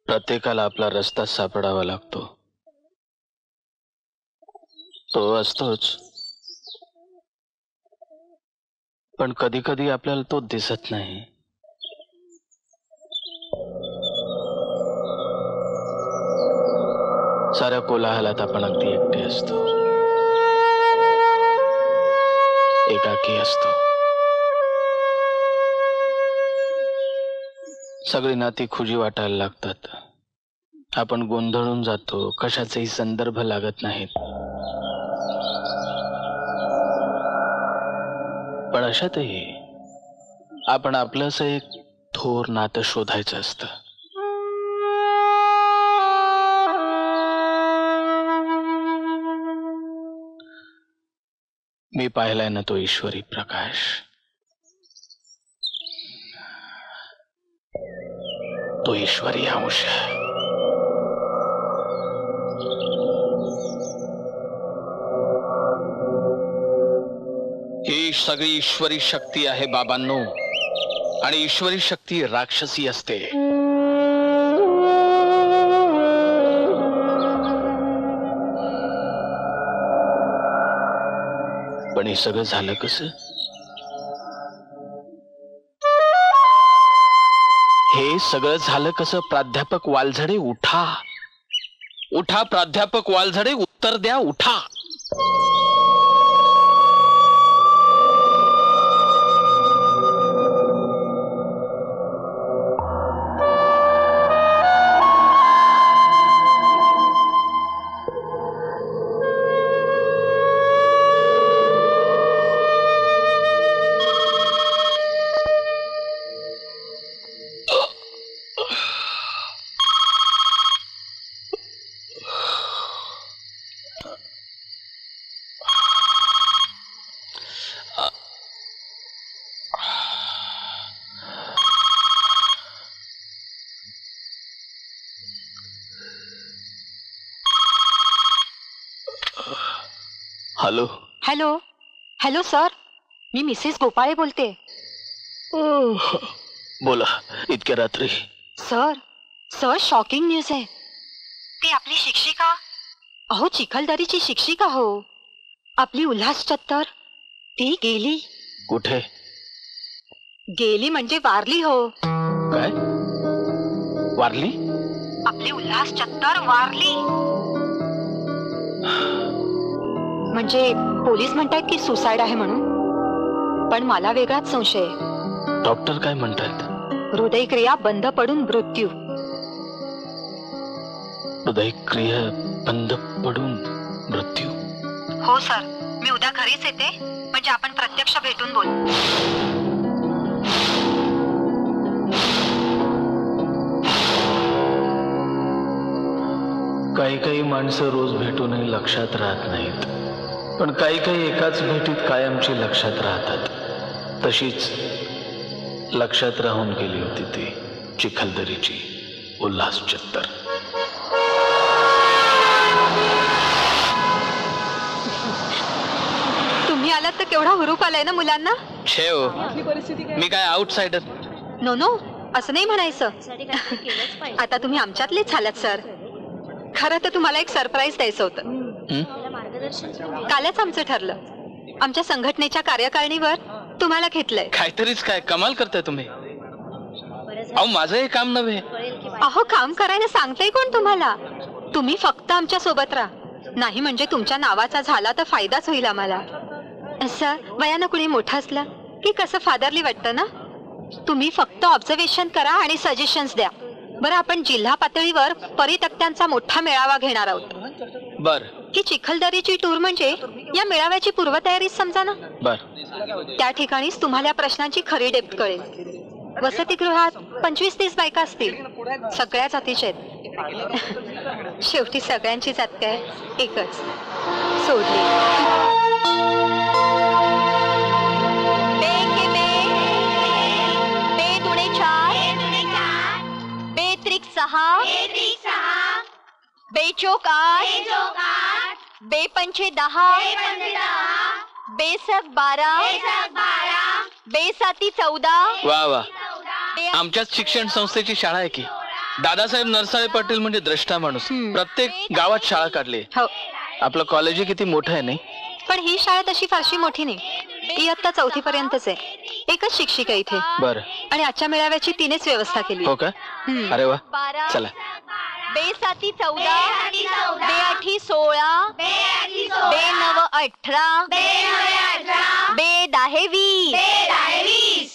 प्रत्येकाला आपला रस्ता सापडावा लागतो, तो असतोच, पण कधी कधी आपल्याला तो दिसत नाही. साऱ्या कोलाहलात आपण अगदी एकटे असतो, एकाकी असतो. सगळी नाती खुजी वाटायला लागतात. आपण गोंधळून जातो, कशाचेही संदर्भ लागत नाहीत. पण अशातही आपण आपलंच एक थोर नातं शोधायचं असतं. मी पाहिलाय ना तो ईश्वरी प्रकाश. तो ईश्वरी अंश. ही सगळी ईश्वरी शक्ती आहे बाबांनो, आणि ईश्वरी शक्ती राक्षसी असते. पण हे सगळं झालं कसं? हे सगळं झालं कसं? प्राध्यापक वालझडे उठा, उठा प्राध्यापक वालझडे, उत्तर द्या, उठा. हॅलो हॅलो हॅलो सर, मी मिसेस गोपाळे बोलते. बोला. इतक्या रात्री? सर सर शॉकिंग न्यूज आहे. ती आपली शिक्षिका, अहो चिखलदरीची शिक्षिका हो, आपली उल्हास चत्तर, ती गेली. कुठे गेली? म्हणजे वारली हो. काय वारली? आपली उल्हास चत्तर वारली. म्हणजे पोलीस म्हणतात की सुसाईड आहे म्हणून, पण मला वेगळाच संशय आहे. डॉक्टर काय म्हणतात? हृदयक्रिया बंद पडून मृत्यू. हृदयक्रिया बंद पडून मृत्यू? हो सर, मी उद्या घरीच येते, म्हणजे आपण प्रत्यक्ष भेटून बोलू. काही काही माणसं रोज भेटूनही लक्षात राहत नाहीत, पण काही काही एकाच भेटीत कायमची लक्षात राहतात. तशीच लक्षात राहून गेली होती ती चिखलदरीची उल्हास चत्तर. तुम्ही आलात तर केवढा हुरूप आलाय ना मुलांना. छेव, मी काय आउटसाइडर? नो नो, असं नाही म्हणायचं. आता तुम्ही आमच्यातलेच झालात सर. खरं तर तुम्हाला एक सरप्राईज द्यायचं होतं. कालच आमचं ठरलं. आमच्या संघटनेच्या कार्यकारिणीवर तुम्हाला घेतलंय. काहीतरीच काय कमाल करताय तुम्ही. अहो माझं हे काम नव्हे. अहो काम करायला सांगताय कोण तुम्हाला? तुम्ही फक्त आमच्या सोबत राहा. नाही म्हणजे तुमच्या नावाचा झाला तर फायदाच होईल आम्हाला. असं वयानं कुणी मोठं असलं की कसं फादरली वाटतं ना. तुम्ही फक्त ऑब्झर्वेशन करा आणि सजेशन्स द्या. बरं, आपण जिल्हा पातळीवर परितक्त्यांचा मोठा मेळावा घेणार आहोत. बर. ही चिखलदरीची टूर म्हणजे या मेळाव्याची पूर्वतयारीच समजा ना. बर. त्या ठिकाणीच तुम्हाला या प्रश्नांची खरी डेप्थ कळेल. वसतिगृहात 25-30 बायका असतील, सगळ्या जातीच्या आहेत. शेवटी सगळ्यांची जात काय एकच, सोडली. बे दुणे 4, बे त्रिक 6, बे चौक 8, बे पंचे 10, बे सक 12, बे साती 14. वा वा, आमच्याच शिक्षण संस्थेची शाळा आहे की. दादासाहेब नरसाळे पाटील म्हणजे द्रष्टा माणूस. प्रत्येक गावात शाळा काढली. हो, आपलं कॉलेज किती मोठं आहे नाही? पण ही शाळा तशी फारशी मोठी नाही. इयत्ता 4थी पर्यंतच आहे. एकच शिक्षिका इथे. बरं. आणि आजच्या मेळाव्याची तिनेच व्यवस्था केली. हो का? अरे वा, चला. बे 7 14 बे 8 16 बे 9 18 बे 10 20.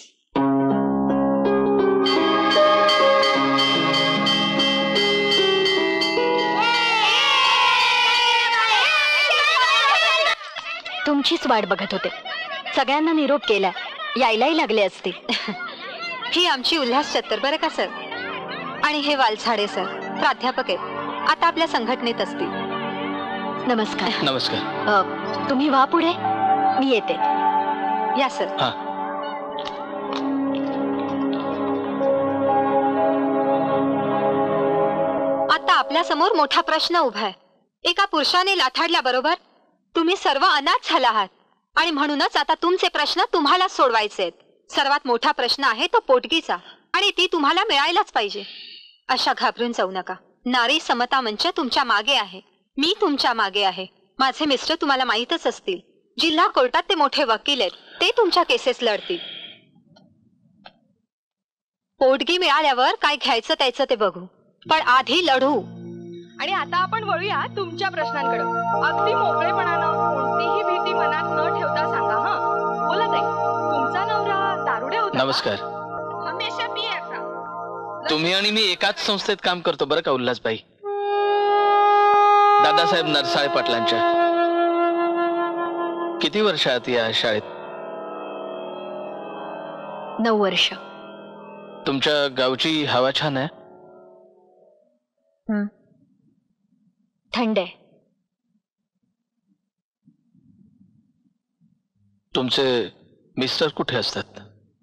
तुमचीच वाट बघत होते. सगळ्यांना निरोप केला. यायलाही लागले असते. ही आमची उल्हास चत्तर बरं का सर. आणि हे वालछाडे सर प्राध्यापक आहेत. आता आपल्या संघटनेत असतील. नमस्कार. नमस्कार. तुम्ही वा पुढे, मी येते. या सर. हा. आता आपल्या समोर मोठा प्रश्न उभा आहे. एका पुरुषाने लाथाडल्याबरोबर तुम्ही सर्व अनाथ झाला आहात आणि म्हणूनच आता तुमचे प्रश्न तुम्हाला सोडवायचे आहेत. सर्वात मोठा प्रश्न आहे तो पोटगीचा आणि ती तुम्हाला मिळायलाच पाहिजे. अशा घाबरून जाऊ नका. नारी समता मंच तुमच्या मागे आहे. मी तुमच्या मागे आहे. माझे मिस्टर तुम्हाला माहीतच असतील. जिल्हा कोर्टात ते मोठे वकील आहेत. ते तुमच्या केसेस लढतील. पोटगी मिळाल्यावर काय घ्यायचं त्याचं ते बघू, पण आधी लढू. आणि आता आपण वळूया तुमच्या प्रश्नांकडे. अगदी मोकळेपणानं कोणतीही भीती मनात न ठेवता सांगा. हा बोला ताई. तुमचा नवरा दारुडे होता? नमस्कार. हमेशा मी आता. तुम्ही आणि मी एकाच संस्थेत काम करतो बरं का उल्हासबाई. दादासाहेब नरसाळे पाटलांच्या. किती वर्ष आहात या शाळेत? 9 वर्ष. तुमच्या गावची हवा छान आहे. थंड आहे. तुमचे मिस्टर कुठे असतात?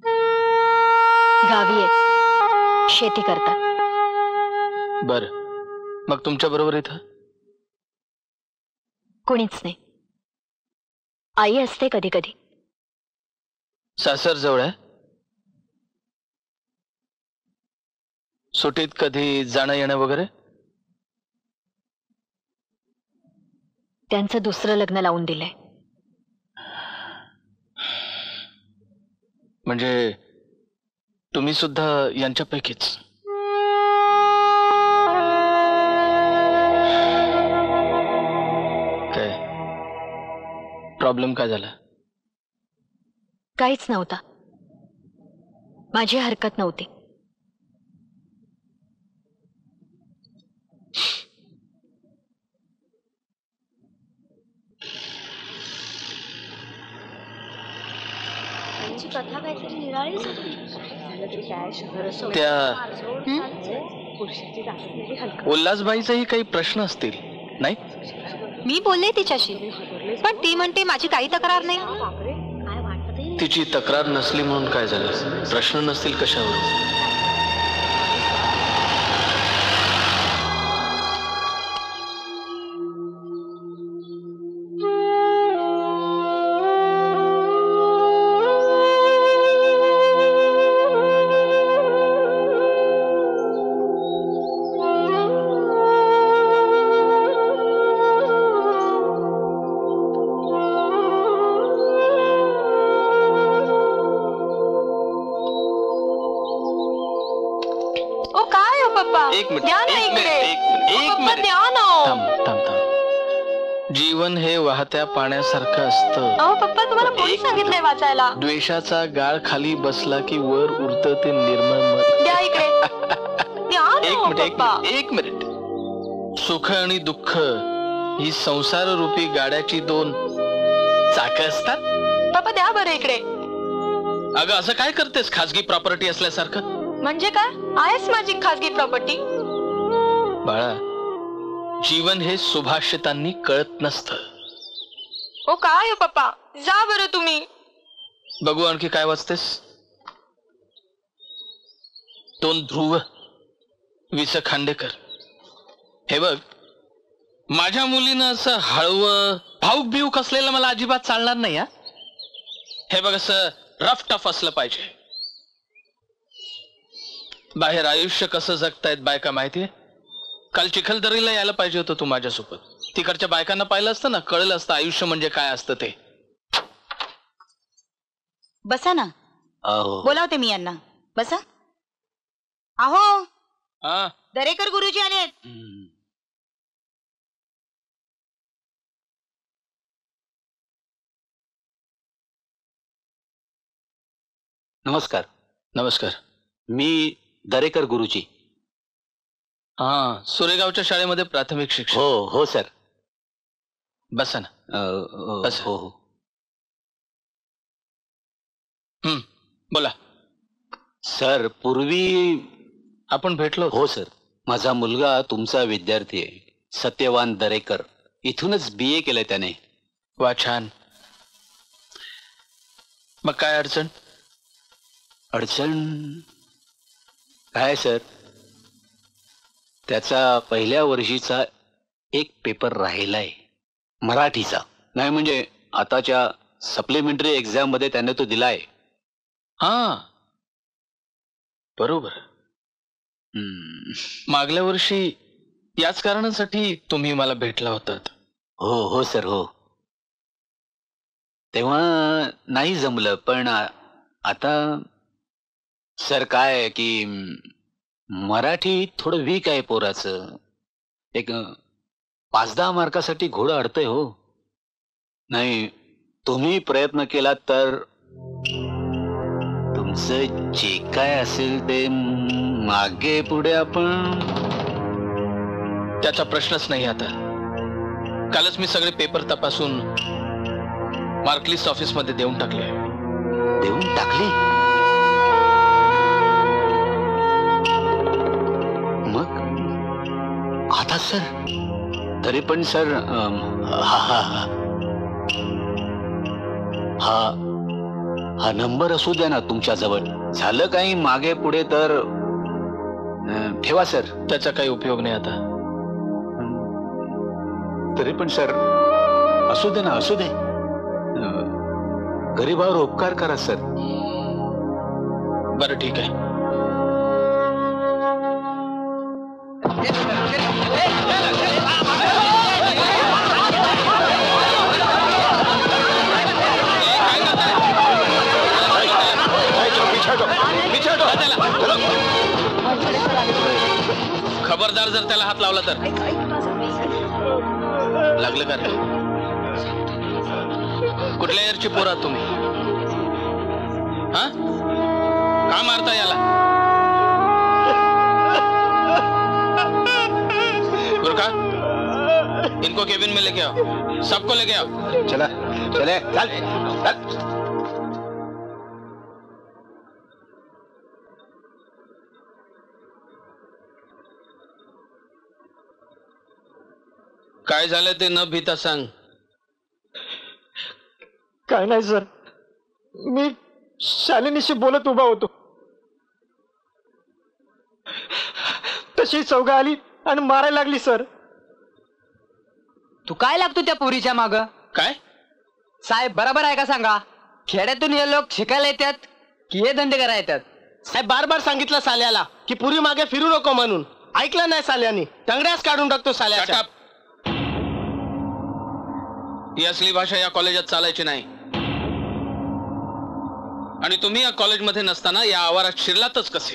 गावी आहेत. शेती करतात. बर. मग तुमच्या बरोबर इथं कोणीच नाही. आई असते कधी कधी. सासर जवळ आहे? सुटीत कधी जाणं येणं वगैरे? त्यांचं दुसरं लग्न लावून दिलंय. म्हणजे तुम्ही सुद्धा यांच्यापैकीच? काय प्रॉब्लेम काय झाला? काहीच नव्हता. माझी हरकत नव्हती. त्या उल्हासबाईचेही काही प्रश्न असतील नाही? मी बोलले तिच्याशी, पण ती म्हणते माझी काही तक्रार नाही. तिची तक्रार नसली म्हणून काय झालं? प्रश्न नसतील कशावर? जीवन हे वाहत्या पाण्यासारखं असतं. पप्पा तुम्हाला कोणी सांगितलंय वाचायला? द्वेषाचा गाळ खाली बसला की वर उरतं ते निर्मळ. एक मिनिट. सुख आणि दुःख ही संसार रूपी गाड्याची 2 चाकं असतात. पप्पा द्या बरं इकडे. अगं असं काय करतेस खासगी प्रॉपर्टी असल्यासारखं? म्हणजे काय? आहेच माझी खासगी प्रॉपर्टी. बाळा, जीवन हे सुभाषितांनी कळत नसतं. ओ काय हो पप्पा, जा बरं तुम्ही. बघू आणखी काय वाचतेस? 2 ध्रुव वि. स. खांडेकर. हे बघ, माझ्या मुलीनं असं हळवं भाऊक बिऊक असलेलं मला अजिबात चालणार नाही. हा, हे बघ असं रफ टफ असलं पाहिजे. बाहेर आयुष्य कसं जगतायत बायका माहितीये. काल चिखलदरीला यायला पाहिजे होतं तू माझ्यासोबत. तिकडच्या बायकांना पाहिलं असतं ना, कळलं असतं आयुष्य म्हणजे काय असतं ते. बसा ना. बोलावते मी यांना. बसा. अहो हा. दरेकर गुरुजी आलेत. नमस्कार. नमस्कार. मी दरेकर गुरुजी. हा, सुरेगावच्या शाळेमध्ये प्राथमिक शिक्षक. हो हो सर. बसा ना. बसा. हो हो. बोला. सर पूर्वी आपण भेटलो. हो सर. माझा मुलगा तुमचा विद्यार्थी आहे, सत्यवान दरेकर. इथूनच BA केलंय त्याने. वा, छान. मग काय अडचण? अडचण काय सर, त्याचा पहिल्या वर्षीचा एक पेपर राहिलाय, मराठीचा. नाही म्हणजे आताच्या सप्लिमेंटरी एक्झाम मध्ये त्याने तो दिलाय. हा, बरोबर. मागल्या वर्षी याच कारणासाठी तुम्ही मला भेटला होतात. हो हो सर हो. तेव्हा नाही जमलं, पण आता सर काय आहे की मराठी थोडं वीक आहे पोराचं. एक 5-10 मार्कासाठी घोडं अडतंय हो. नाही तुम्ही प्रयत्न केलात तर तुमचं जे काय असेल ते मागे पुढे आपण. त्याचा प्रश्नच नाही आता. कालच मी सगळे पेपर तपासून मार्कलिस्ट ऑफिस मध्ये देऊन टाकले. देऊन टाकले? मग आता सर तरी पण सर हा नंबर असू द्या ना तुमच्या जवळ. झालं काही मागे पुढे तर ठेवा सर. त्याचा काही उपयोग नाही आता. तरी पण सर असू दे ना, असू दे. गरीबावर उपकार करा सर. बरं ठीक आहे. खबरदार जर त्याला हात लावला तर. लागलं का रे? कुठल्या इयरची पोरं आहात तुम्ही? हा, का मारता याला? गुरखा, इनको केबिन में लेके आओ. सबको लेके आओ. चला चले चल चल. काय झालं ते न भीता सांग. काय नाही सर, मी शालिनीशी बोलत उभा होतो, तशी चौघा आली आणि मारायला लागली सर. तू काय लागतो त्या पोरीच्या माग? काय साहेब बरोबर आहे का सांगा? खेड्यातून हे लोक शिकायला येतात की हे धंदे करायला येतात? साहेब बार बार सांगितलं साल्याला की पुरी मागे फिरू नको म्हणून. ऐकलं नाही साल्यानी. टंगड्याच काढून टाकतो साल्याच्या. Shut up. ही असली भाषा या कॉलेजात चालायची नाही. आणि तुम्ही या कॉलेजमध्ये नसताना या आवारात शिरलातच कसे?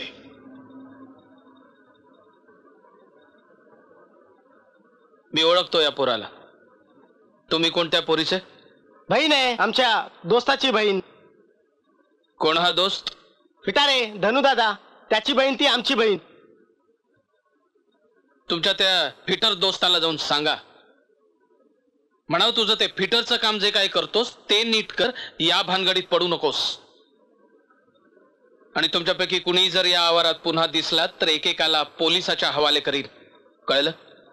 मी ओळखतो या पोराला. तुम्ही कोणत्या पोरीचे? बहीण आहे, आमच्या दोस्ताची बहीण. कोण हा दोस्त? फिटारे धनुदादा, त्याची बहीण ती आमची बहीण. तुमच्या त्या फिटर दोस्ताला जाऊन सांगा, म्हणाव तुझं ते फिटरचं काम जे काय करतोस ते नीट कर, या भानगडीत पडू नकोस. आणि तुमच्यापैकी कुणी जर या आवारात पुन्हा दिसलात तर एकेकाला पोलिसाच्या हवाले करील. कळलं?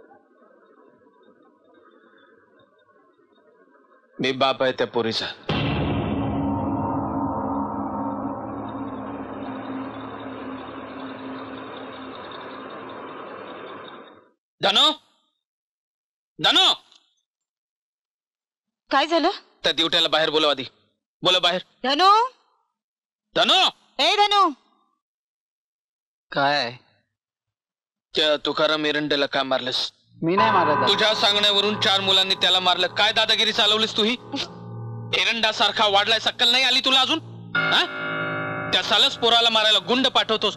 मी बाप आहे त्या पोरीचा. धनो, धनो, काय झालं? त्या दिवट्याला बाहेर बोलव आधी. बोला बाहेर. धनु, धनो, ए धनु, काय त्या तुकाराम एरंडेला काय मारलंस? मी नाही मारत. तुझ्या सांगण्यावरून 4 मुलांनी त्याला मारलं. काय दादागिरी चालवलीस तू ही? एरंडा सारखा वाढलाय, सक्कल नाही आली तुला अजून? त्या सालच पोराला मारायला गुंड पाठवतोस?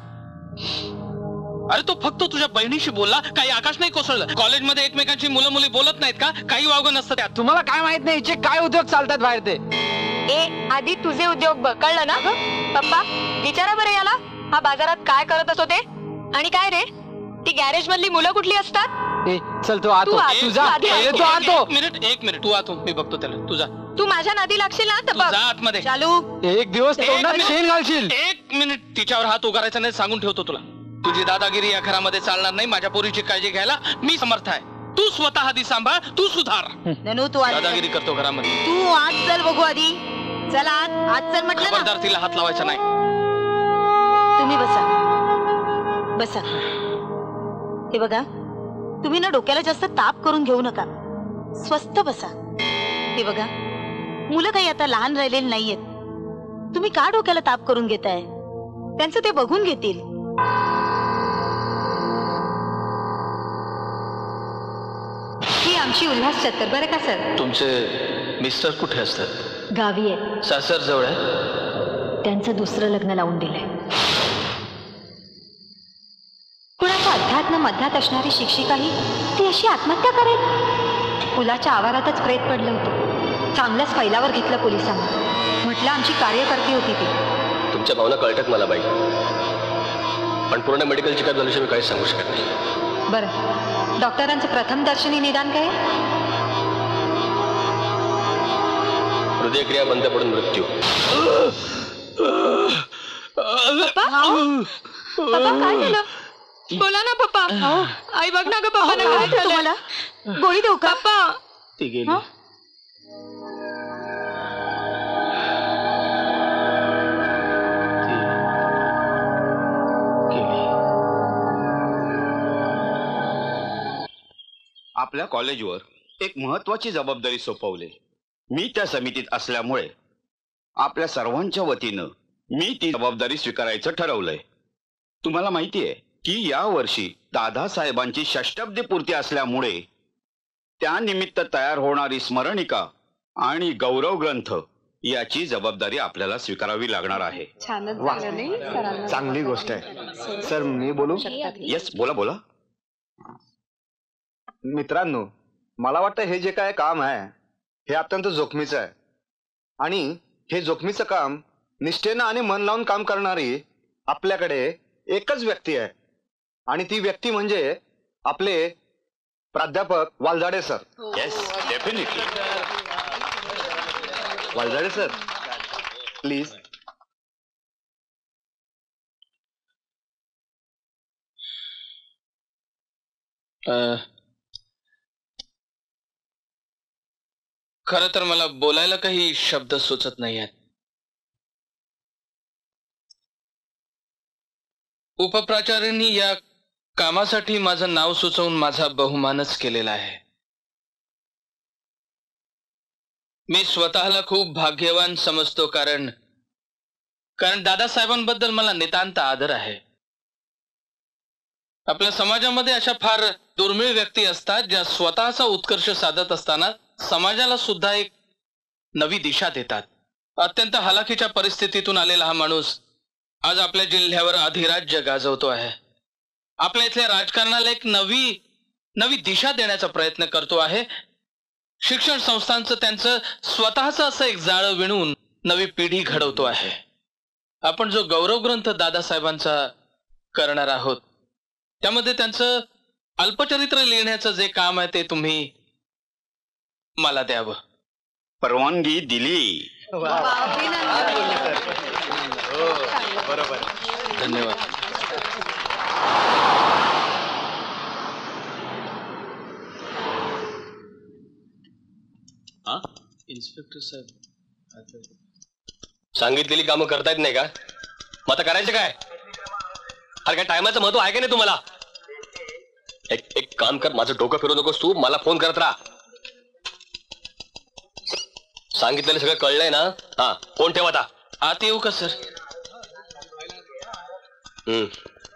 अरे तो फक्त तुझ्या बहिणीशी बोलला, काही आकाश नाही कोसळलं. कॉलेजमध्ये एकमेकांची मुलं मुली बोलत नाहीत का? काही वावगं नसतं त्यात. तुम्हाला काय माहित नाही हिचे काय उद्योग चालतात बाहेर ते. ए आधी तुझे उद्योग बघ, कळलं ना? पप्पा विचारा बरं याला, हा बाजारात काय करत असतो ते? आणि काय रे, ती गॅरेज मधली मुलं कुठली असतात? ए, चल तू आतो. तुझा तू आतो. एक मिनिट तू आतो, मी बघतो त्याला. तुझा तू माझ्या नादी लागशील ना तर तू बघ. जा आतमध्ये. चालू एक दिवस तोंडात शेण घालशील. 1 मिनिट तिच्यावर हात उगारायचा नाही, सांगून ठेवतो तुला. तुझी दादागिरी या घरामध्ये चालणार नाही. माझ्या पोरीची काळजी घ्यायला मी समर्थ आहे. तू स्वतः आधी सांभाळ, तू सुधार. ननू तू आत चल. दादागिरी करतो घरामध्ये. तू आत चल बघू आधी. चला आत चल म्हटलं ना. खबरदार तिला हात लावायचा नाही. तुम्ही बसा बसा. हे बघा, तुम्ही ना डोक्याला जास्त ताप करून घेऊ नका. स्वस्थ बसा. हे बघा, मुलं काही आता लहान राहिलेली नाहीयेत. तुम्ही का डोक्याला ताप करून घेताय? त्यांचं ते बघून घेतील. ही आमची उल्हास चत्तर, बरं का सर? तुमचे मिस्टर कुठे असतात? गावी आहे. सासर जवळ आहे? त्यांचं दुसरं लग्न लावून दिलंय. कुणाच्या अध्यात्म मध्यात असणारी शिक्षिकाही ती अशी आत्महत्या करेल? मुलाच्या आवारातच प्रेत पडलं होतं. चांगलंच फैलावर घेतलं पोलिसांनी. म्हटलं आमची कार्यकर्ती होती ती. तुमच्या भावना कळतात मला बाई, पण पूर्ण मेडिकल चेकअप झाल्याशिवाय मी काहीच सांगू शकत नाही. बरं, डॉक्टरांचं प्रथम दर्शनी निदान काय? हृदयक्रिया बंद पडून मृत्यू. पप्पा काय झालं? बोला ना पप्पा. आई बघ ना ग पप्पा ना काय झालं? तुम्हाला गोळी देऊ का? पप्पा ती गेली. आपल्या कॉलेजवर एक महत्वाची जबाबदारी सोपवली. मी त्या समितीत असल्यामुळे आपल्या सर्वांच्या वतीनं मी ती जबाबदारी स्वीकारायचं ठरवलंय. तुम्हाला माहितीये की या वर्षी दादासाहेबांची षष्ठाब्दी पूर्ती असल्यामुळे त्यानिमित्त तयार होणारी स्मरणिका आणि गौरव ग्रंथ याची जबाबदारी आपल्याला स्वीकारावी लागणार आहे. चांगली गोष्ट आहे. सर मी बोलू? येस, बोला बोला. मित्रांनो, मला वाटतं हे जे काय काम आहे हे अत्यंत जोखमीचं आहे. आणि हे जोखमीचं काम निष्ठेनं आणि मन लावून काम करणारी आपल्याकडे एकच व्यक्ती आहे. आणि ती व्यक्ती म्हणजे आपले प्राध्यापक Walzade sir. Yes, definitely. Walzade sir, please. खरं तर मला बोलायला काही शब्द सुचत नाही आहेत. उपप्राचार्यांनी या कामासाठी माझं नाव सुचवून माझा बहुमानच केलेला आहे. मी स्वतःला खूप भाग्यवान समजतो, कारण दादासाहेबांबद्दल मला नितांत आदर आहे. आपल्या समाजामध्ये अशा फार दुर्मिळ व्यक्ती असतात ज्या स्वतःचा उत्कर्ष साधत असताना समाजाला सुद्धा एक नवी दिशा देतात. अत्यंत हलाखीच्या परिस्थितीतून आलेला हा माणूस आज आपल्या जिल्ह्यावर अधिराज्य गाजवतो आहे. आपल्या इथल्या राजकारणाला एक नवी दिशा देण्याचा प्रयत्न करतो आहे. शिक्षण संस्थांचं त्यांचं स्वतःच असं एक जाळं विणून नवी पिढी घडवतो आहे. आपण जो गौरव ग्रंथ दादासाहेबांचा करणार आहोत त्यामध्ये त्यांचं अल्पचरित्र लिहिण्याचं जे काम आहे ते तुम्ही मला द्यावं. परवानगी दिली. बरोबर. धन्यवाद. इन्स्पेक्टर साहेब, सांगितलेली कामं करता येत नाही का? मग आता करायचं काय? अरे काय टायमाचं महत्व आहे का नाही तुम्हाला? एक काम कर, माझं डोकं फिरवू नकोस तू, मला फोन करत राहा. सांगितलेलं सगळं कळलंय ना? हा, फोन ठेव आता. आत येऊ का सर?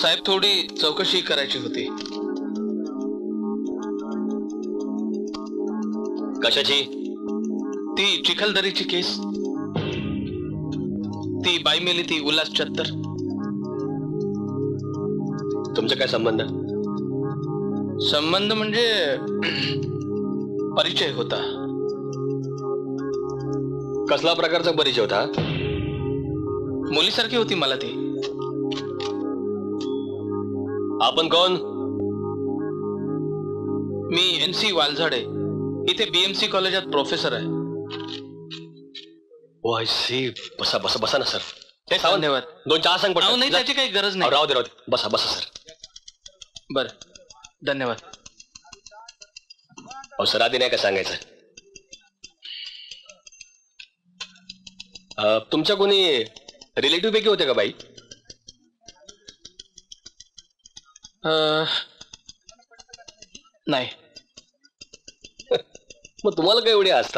साहेब, थोडी चौकशी करायची होती. कशाची? ती चिखलदरीची केस, ती बाई मेली ती उल्हास चत्तर. तुमचा काय संबंध? संबंध म्हणजे परिचय होता. कसला प्रकारचा परिचय होता? मुलीसारखी होती मला ती. आपण कोण? मी NC वालझाडे, इथे BMC कॉलेजात प्रोफेसर आहे. I see. बसा बसा बसा ना सर. हे सावंत, धन्यवाद. 2 चहा सांग पटकन. नाही, त्याची काही गरज नाही. राहू दे राहू दे. बसा बसा सर. बर, धन्यवाद. सर आधी नाही का सांगायचं? तुमच्या कोणी रिलेटिव्ह पैकी होते का बाई? नाही. मग तुम्हाला काय एवढे असता?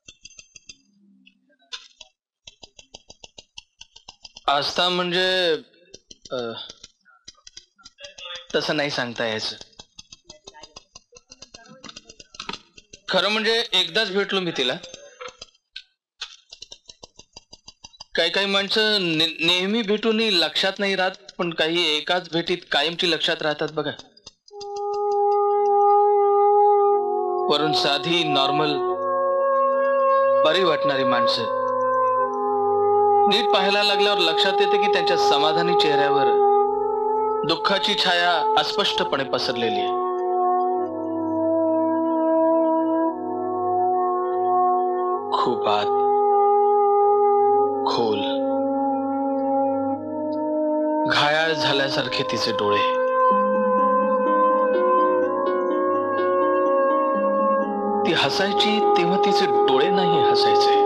आस्था म्हणजे तसं नाही सांगता यायचं. खरं म्हणजे एकदाच भेटलो मी तिला. काही माणसं नेहमी भेटून लक्षात नाही राहत, पण काही एकाच भेटीत कायमची लक्षात राहतात बघा. वरून साधी नॉर्मल बरी वाटणारी माणसं नीट पाहायला लागल्यावर लक्षात येते की त्यांच्या समाधानी चेहऱ्यावर दुःखाची छाया अस्पष्टपणे पसरलेली आहे. खूप आत, खोल, घायाळ झाल्यासारखे तिचे डोळे. ती हसायची तेव्हा तिचे डोळे नाही हसायचे.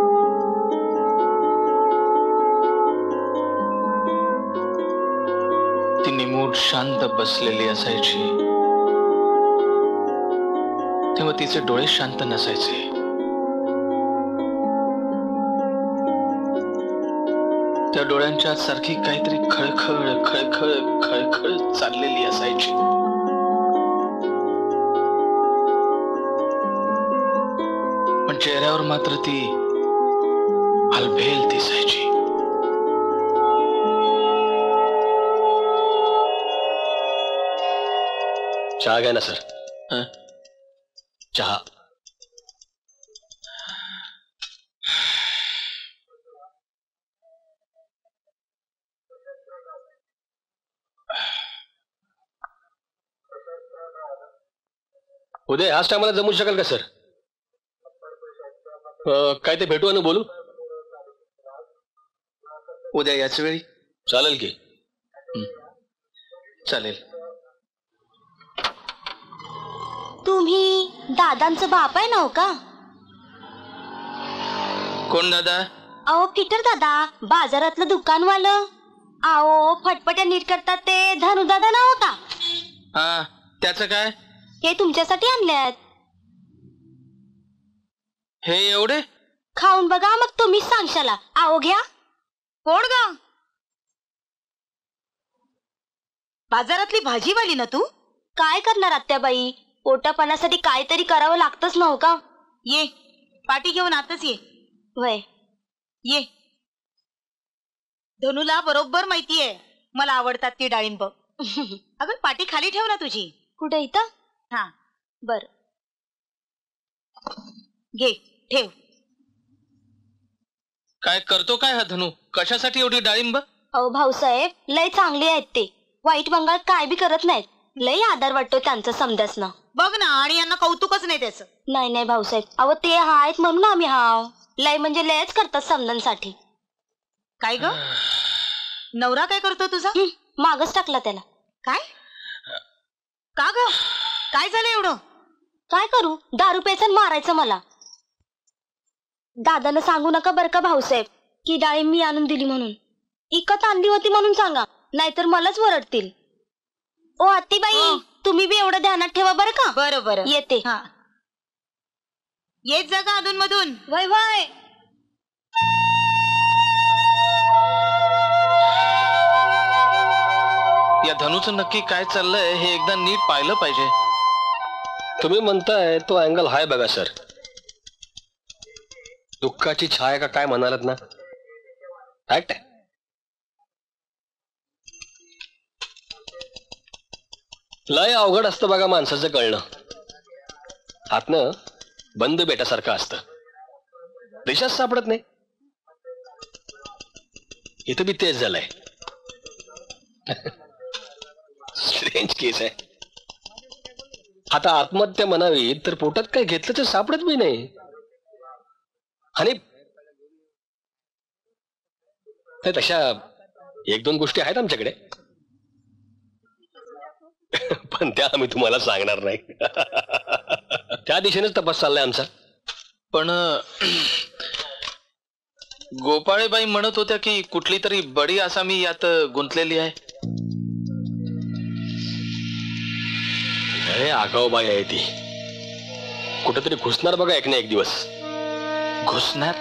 ती निमूट शांत बसलेली असायची तेव्हा तिचे डोळे शांत नसायचे. त्या डोळ्यांच्या सारखी काहीतरी खळखळ खळखळ खळखळ चाललेली असायची. पण चेहऱ्यावर मात्र ती हलबेल दिसायची. चहा घ्या ना सर. चहा. उद्या ह्याच टायमाला जमू शकेल का सर? काय ते भेटू आणि बोलू? उद्या याच वेळी चालेल की? चालेल. तुम्ही दादांचं बाप आहे ना हो का? कोण दादा? अहो फिटर दादा, बाजारातलं दुकानवालं. अहो फटफट्या नीट करतात ते धनु दादा ना हो का? हा, त्याचं काय? हे तुमच्यासाठी आणल्यात. हे एवढे? खाऊन बघा मग तुम्हीच सांगशाला. अहो घ्या. कोण ग? बाजारातली भाजीवाली ना तू? काय करणार आत्याबाई, पोटापाण्यासाठी काहीतरी करावं लागतच ना हो का? ये पाटी घेऊन आताच ये. वय ये. धनुला बरोबर माहितीये मला आवडतात ती डाळिंब. अगं पाटी खाली ठेव ना तुझी. कुठे इथं? हा बर घे ठेव. काय करतो काय हा धनु? कशासाठी एवढी डाळिंब? अहो भाऊसाहेब, लय चांगली आहेत ते. वाईट बंगाल काय बी करत नाहीत. लय आधार वाटतो त्यांचा समजाच ना. बघ ना, आणि यांना कौतुकच नाही त्याचं. नाही नाही भाऊसाहेब, अहो ते आहेत म्हणून आम्ही हाव. लय म्हणजे लयच करतात समजांसाठी. काय ग? नवरा काय करतो तुझा? मागच टाकला त्याला. काय? का ग? काय झालं एवढं? काय करू, दारू प्यायचं मारायचं मला. दादांना सांगू नका बर का भाऊसाहेब की डाळिंब मी आणून दिली म्हणून. इकत आणली होती म्हणून सांगा, नाहीतर मलाच वरडतील. ओ आत्तीबाई, तुम्ही बी एवढं ध्यानात ठेवा बरं का. बरं बरं येते. हा येत जा का अधून मधून. वय वय. या धनुचं नक्की काय चाललंय हे एकदा नीट पाहिलं पाहिजे. तुम्ही म्हणताय तो अँगल हाय बघा सर. दुःखाची छाया का काय म्हणालात ना, फॅक्ट आहे. लय अवघड असतं बघा माणसाचं कळणं. आतनं बंद बेटासारखं असतं, दिशाच सापडत नाही. इथं बी तेच झालंय. स्ट्रेंज केस आहे. आता आत्महत्या म्हणावी तर पोटात काय घेतलं तर सापडत बी नाही. आणि तशा एक दोन गोष्टी आहेत आमच्याकडे, पण त्या आम्ही तुम्हाला सांगणार नाही. त्या दिशेनेच तपास चाललाय आमचा. पण गोपाळेबाई म्हणत होत्या की कुठली तरी बडी आसामी यात गुंतलेली आहे. अरे आगाऊबाई आहे ती. कुठेतरी घुसणार बघा एक ना एक दिवस. घुसणार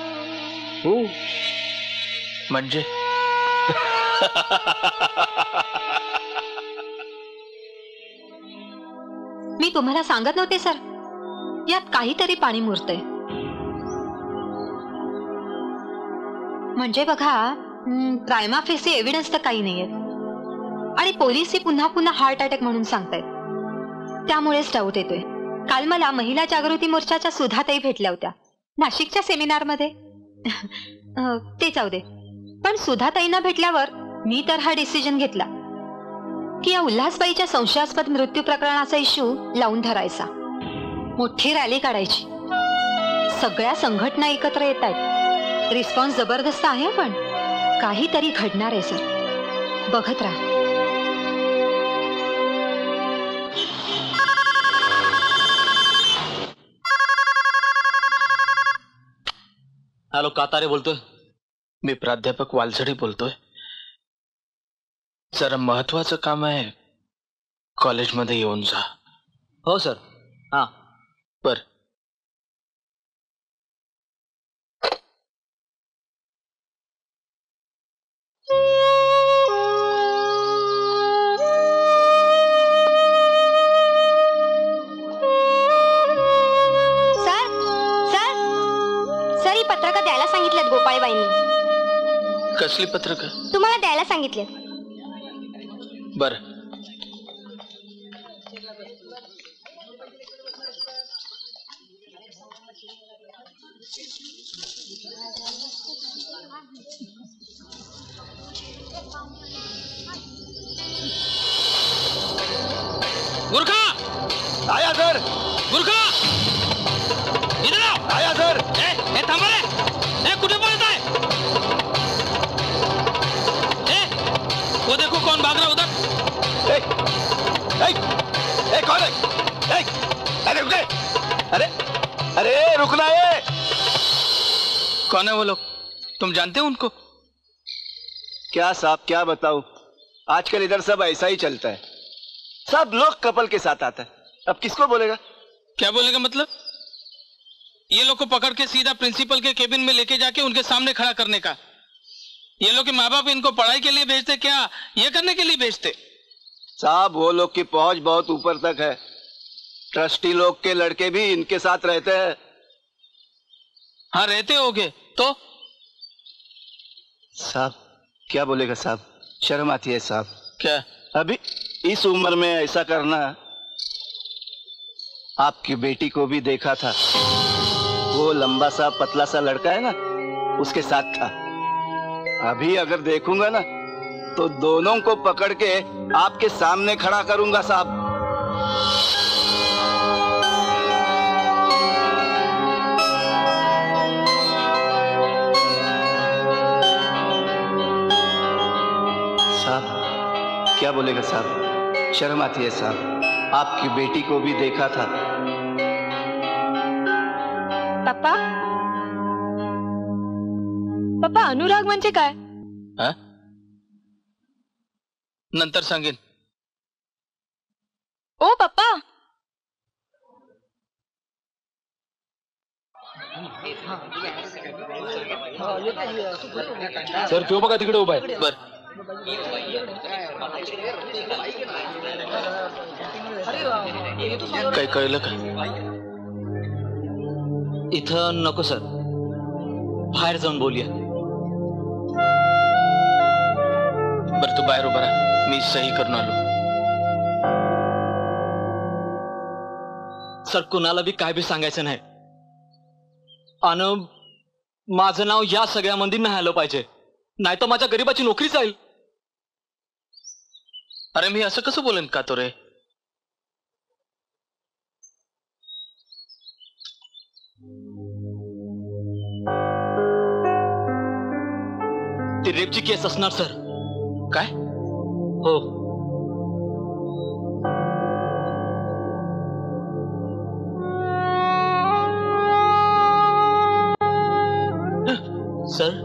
म्हणजे? मी तुम्हाला सांगत नव्हते सर, यात काहीतरी पाणी मुरतंय. म्हणजे बघा, प्रायमा फेसी एव्हिडन्स तर काही नाहीये आणि पोलिसही पुन्हा पुन्हा हार्ट अटॅक म्हणून सांगतायत. त्यामुळेच डाऊट येतोय. काल मला महिला जागृती मोर्चाच्या सुधाताई भेटल्या होत्या नाशिकच्या सेमिनारमध्ये. ते जाऊ दे, पण सुधाताईंना भेटल्यावर मी तर हा डिसिजन घेतला की या उल्हासबाईच्या संशयास्पद मृत्यू प्रकरणाचा इश्यू लावून धरायचा. मोठी रॅली काढायची. सगळ्या संघटना एकत्र येत आहेत. रिस्पॉन्स जबरदस्त आहे, पण काहीतरी घडणार आहे सर. बघत राहा. हॅलो, कातारे बोलतोय. मी प्राध्यापक वालझडी बोलतोय. जरा महत्वाचं काम आहे, कॉलेजमध्ये येऊन जा. हो सर. हां बर. सर ही पत्रकं द्यायला सांगितलेत गोपाळबाईंनी. कसली पत्रक? तुम्हाला द्यायला सांगितले. बर. गुरखा आया सर. गुरखा इधर आओ. आया सर. ए थांबा रे. ए कुठे पळत आहे? ए वो देखो कौन भाग रहा उधर. ए, ए, ए, कौन है? ए, अरे रुक गए. अरे अरे रुकना है. कौन है वो लोग? तुम जानते हो उनको? क्या साहब, क्या बताऊं, आजकल इधर सब ऐसा ही चलता है. सब लोग कपल के साथ आता है. अब किसको बोलेगा? क्या बोलेगा मतलब? ये लोग को पकड़ के सीधा प्रिंसिपल के केबिन में लेके जाके उनके सामने खड़ा करने का. ये लोग के माँ बाप इनको पढ़ाई के लिए भेजते, क्या ये करने के लिए भेजते? साहब वो लोग की पहुंच बहुत ऊपर तक है. ट्रस्टी लोग के लड़के भी इनके साथ रहते हैं. हाँ रहते होगे तो. साहब क्या बोलेगा साहब, शर्म आती है साहब. क्या? अभी इस उम्र में ऐसा करना. आपकी बेटी को भी देखा था, वो लंबा सा पतला सा लड़का है ना, उसके साथ था. अभी अगर देखूंगा ना तो दोनों को पकड़ के आपके सामने खड़ा करूंगा साहब. साहब क्या बोलेगा साहब, शर्म आती है साहब. आपकी बेटी को भी देखा था. पप्पा पप्पा अनुराग म्हणजे काय? हा? नंतर सांगेन. ओ पप्पा. सर तो बघा तिकडे उभा आहे. बर. काही कळलं का? इथं नको सर, बाहेर जाऊन बोलूया. बरं तू बाहेर उभा राहा, मी सही करून आलो. सर कुणाला बी काय बी सांगायचं नाही, आणि माझं नाव या सगळ्यामध्ये नाही आलं पाहिजे, नाही तर माझ्या गरीबाची नोकरी जाईल. अरे मी असं कसं बोलेन का तो रे? ती रेपची केस असणार सर. काय? हो. सर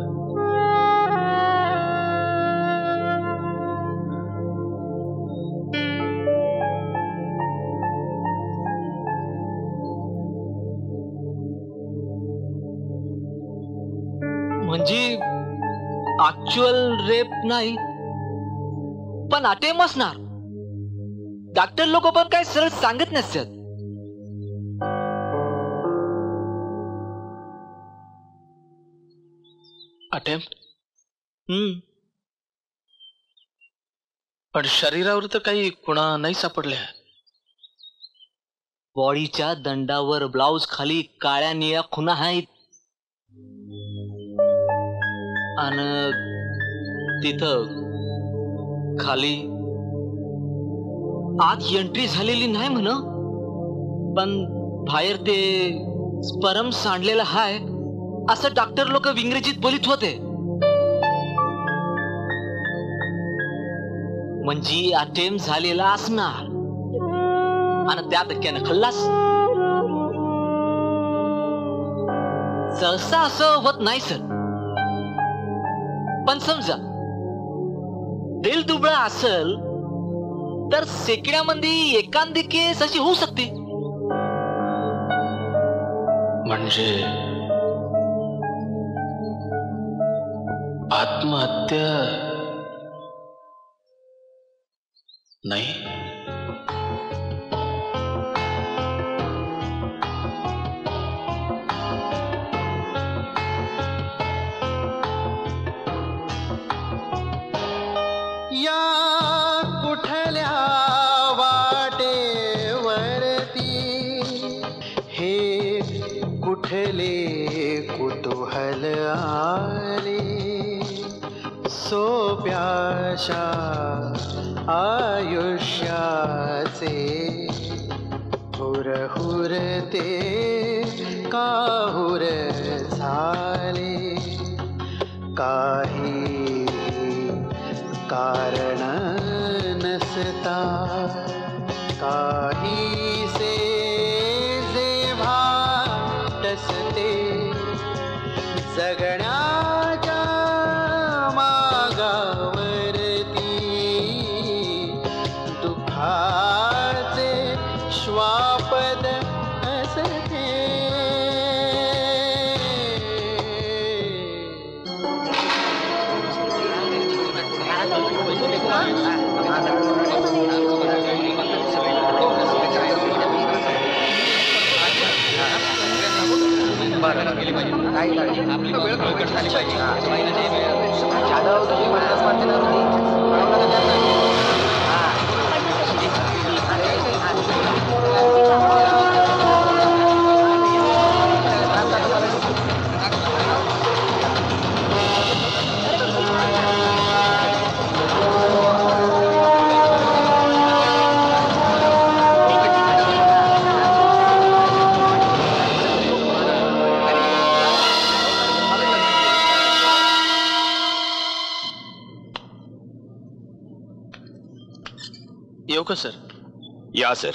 म्हणजे ऍक्च्युअल रेप नाही, पण अटेम्प्ट असणार. डॉक्टर लोक पण काय सरळ सांगत नसतात. अटेम्प्ट? पण शरीरावर तर काही खुणा नाही सापडल्या. बॉडीच्या दंडावर ब्लाउज खाली काळ्या निळ्या खुणा आहेत, आणि तिथं खाली आत एंट्री झालेली नाही म्हण, पण बाहेर ते स्पर्म सांडलेलं हाय असं डॉक्टर लोक इंग्रजीत बोलित होते. म्हणजे अटेम्प्ट झालेला असणार, आणि त्या धक्क्यानं खल्लास. सहसा असं होत नाही सर, पण समजा दिल दुबळा असल तर सेकड्यामध्ये एखादी केस अशी होऊ शकते. म्हणजे आत्महत्या नाही? कुतूहल आले सोप्याशा आयुष्याचे, हुरहुरते काहुर झाले, काही कारण नसता काहीसे भाटसते, जगण्याच्या मागावरती दुःखाचे श्वापद असते. येऊ का सर? या सर,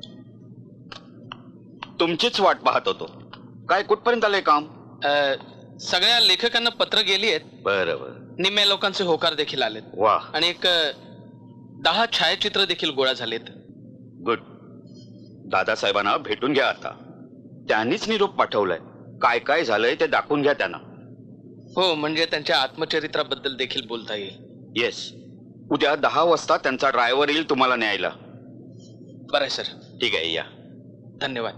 तुमचीच वाट पाहत होतो. काय कुठपर्यंत आलंय काम? सगळ्या लेखकांना पत्र गेली आहेत. बरोबर. निम्म्या लोकांचे होकार देखील आलेत. वा. आणि एक 10 छायाचित्र देखील गोळा झालेत. गुड. दादासाहेबांना भेटून घ्या आता. त्यांनीच निरोप पाठवलाय. काय काय झालंय ते दाखवून घ्या त्यांना. हो, म्हणजे त्यांच्या आत्मचरित्राबद्दल देखील बोलता येईल. येस, उद्या 10 वाजता त्यांचा ड्रायव्हर येईल तुम्हाला न्यायला. बरं आहे सर. ठीक आहे, या. धन्यवाद.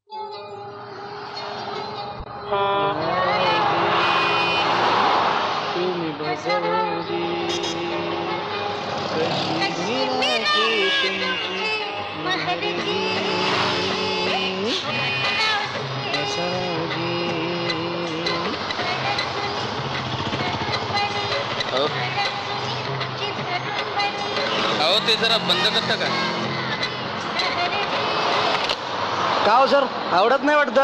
अहो ते जरा बंद करता का? का हो सर, आवडत नाही वाटतं?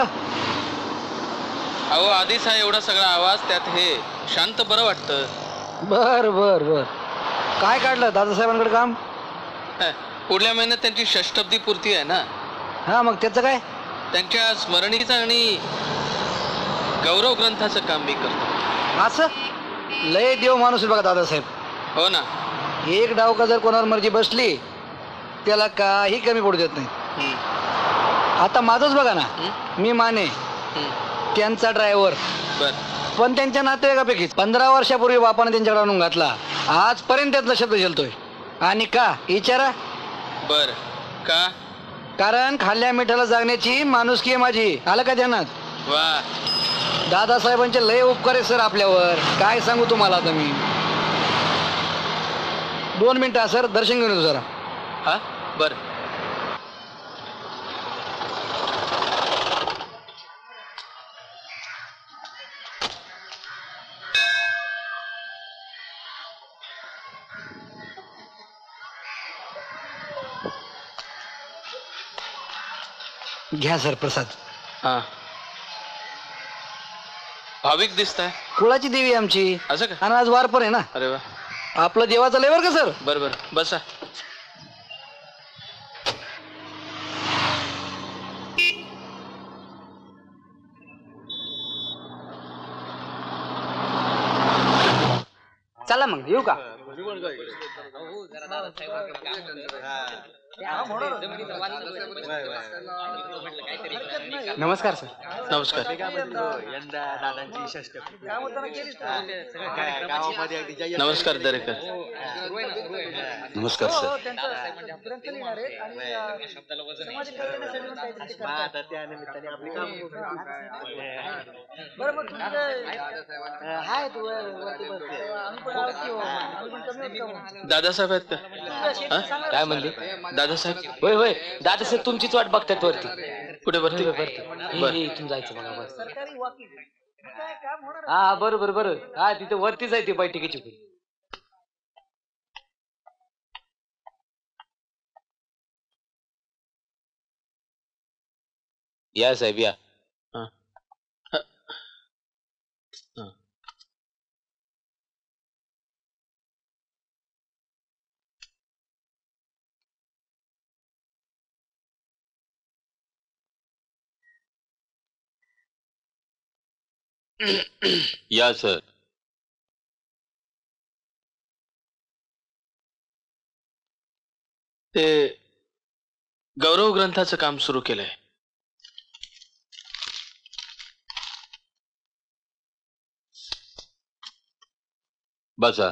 अहो आधीच हा एवढा सगळा आवाज, त्यात हे शांत बरं वाटतं. बर बर बर. काय काढलं दादासाहेबांकडे काम? पुढल्या महिन्यात त्यांची षष्टब्दी पूर्ती आहे ना. हा, मग त्याचं काय? त्यांच्या स्मरणीचं आणि गौरव ग्रंथाचं काम मी करतो. असं लय देव माणूस आहे बघा दादासाहेब. हो ना. एक डाव का जर कोणावर मर्जी बसली त्याला काही कमी पडू देत नाही. आता माझंच बघा ना, मी माने त्यांचा ड्रायव्हर, पण त्यांच्या नातेवाईकापैकी 15 वर्षापूर्वी बापाने त्यांच्याकडे आणून घातला. आजपर्यंत त्यातला शब्द झेलतोय. आणि का विचारा? बर का? कारण खाल्ल्या मिठाला जागण्याची माणुसकी आहे माझी. आलं का ध्यानात? वा, दादासाहेबांचे लय उपकार आहे सर आपल्यावर. काय सांगू तुम्हाला आता मी. 2 मिनिटं सर, दर्शन घेऊन येतो जरा. हा बर. घ्या सर प्रसाद. हा, भाविक दिसताय. कुळाची देवी आमची. असं का? आणि आज वार पण आहे ना. अरे वा, आपलं देवाचं लेवर का सर? बर बर, बसा. चला मग येऊ का? नमस्कार सर. नमस्कार. नमस्कार दरेकर. नमस्कार सर. दादासाहेब आहेत का? काय म्हणले? दादासाहेब. होय होय, दादासाहेब तुमचीच वाट बघतात वरती. कुठे वरती? बर, इथून जायचं बघा. हा बरोबर बरोबर. हा तिथे वरतीच आहे ती बैठकीची. या साहेब या. या सर. ते गौरव ग्रंथाचं काम सुरू केलंय. बसा.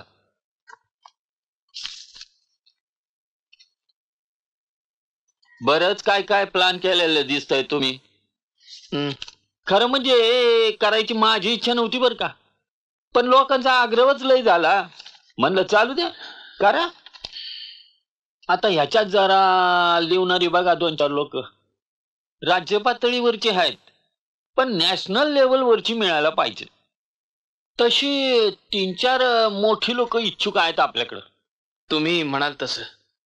बरंच काय काय प्लॅन केलेलं दिसतंय तुम्ही. खरं म्हणजे करायची माझी इच्छा नव्हती बरं का, पण लोकांचा आग्रहच लय झाला. म्हणलं चालू द्या, करा. आता ह्याच्यात जरा लिवणारी बघा 2-4 लोक राज्य पातळीवरची आहेत, पण नॅशनल लेवलवरची मिळायला पाहिजे. तशी 3-4 मोठी लोक इच्छुक आहेत आपल्याकडं. तुम्ही म्हणाल तसं.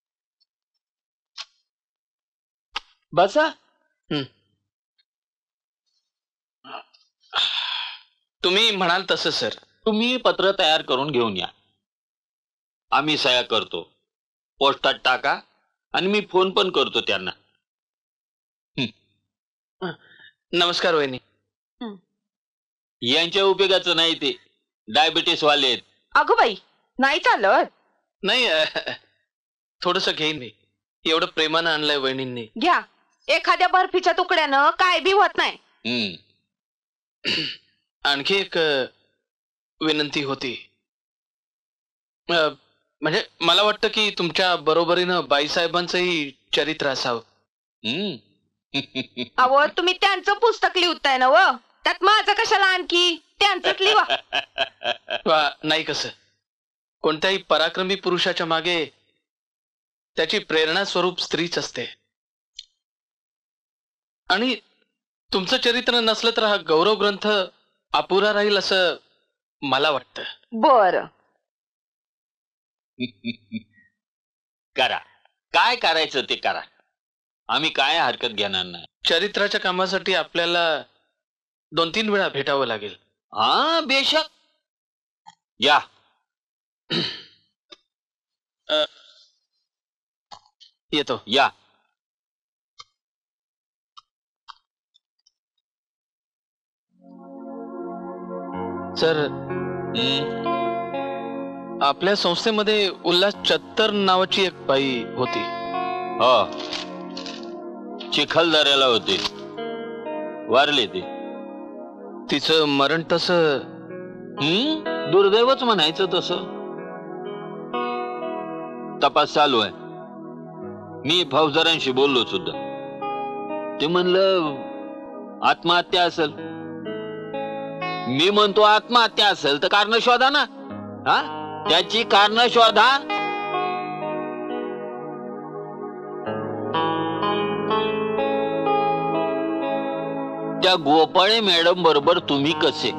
बसा. तुम्ही म्हणाल तसं सर. तुम्ही पत्र तयार करून घेऊन या, आम्ही सह्या करतो. पोस्टात टाका आणि मी फोन पण करतो त्यांना. नमस्कार वहिनी. यांच्या उपयोगाचं नाही, ते डायबिटीस वाले आहेत. अगं बाई, नाही चालत. नाही, थोडस घेईन मी. एवढं प्रेमानं आणलंय वहिनींनी. घ्या. एखाद्या बर्फीच्या तुकड्यानं काय बी होत नाही. आणखी एक विनंती होती. म्हणजे मला वाटतं की तुमच्या बरोबरीनं बाईसाहेबांचंही चरित्र असावं. अहो तुम्ही त्यांचं पुस्तक लिहताय ना व त्यात माझं कशाला आणखी त्यांचंच लिहा. नाही कसं, कोणत्याही पराक्रमी पुरुषाच्या मागे त्याची प्रेरणा स्वरूप स्त्रीच असते. आणि तुमचं चरित्र नसलं तर हा गौरव ग्रंथ अपुरा राहील असं मला वाटतं. बर करा, काय करायचं ते करा, आम्ही काय हरकत घेणार नाही. चरित्राच्या कामासाठी आपल्याला 2-3 वेळा भेटावं लागेल. हा बेशक या. येतो. या. सर, आपल्या संस्थेमध्ये उल्हास चत्तर नावाची एक बाई होती. हो, चिखलदऱ्याला होती, वारली ती. तिचं मरण तसं दुर्दैवच म्हणायचं. तसं तपास चालू आहे. मी फौजदारांशी बोललो सुद्धा. ते म्हणलं आत्महत्या असेल. मी म्हणतो आत्महत्या असेल तर कारण शोधा ना. हा, त्याची कारण शोधा. त्या गोपाळे मॅडम बरोबर तुम्ही कसे?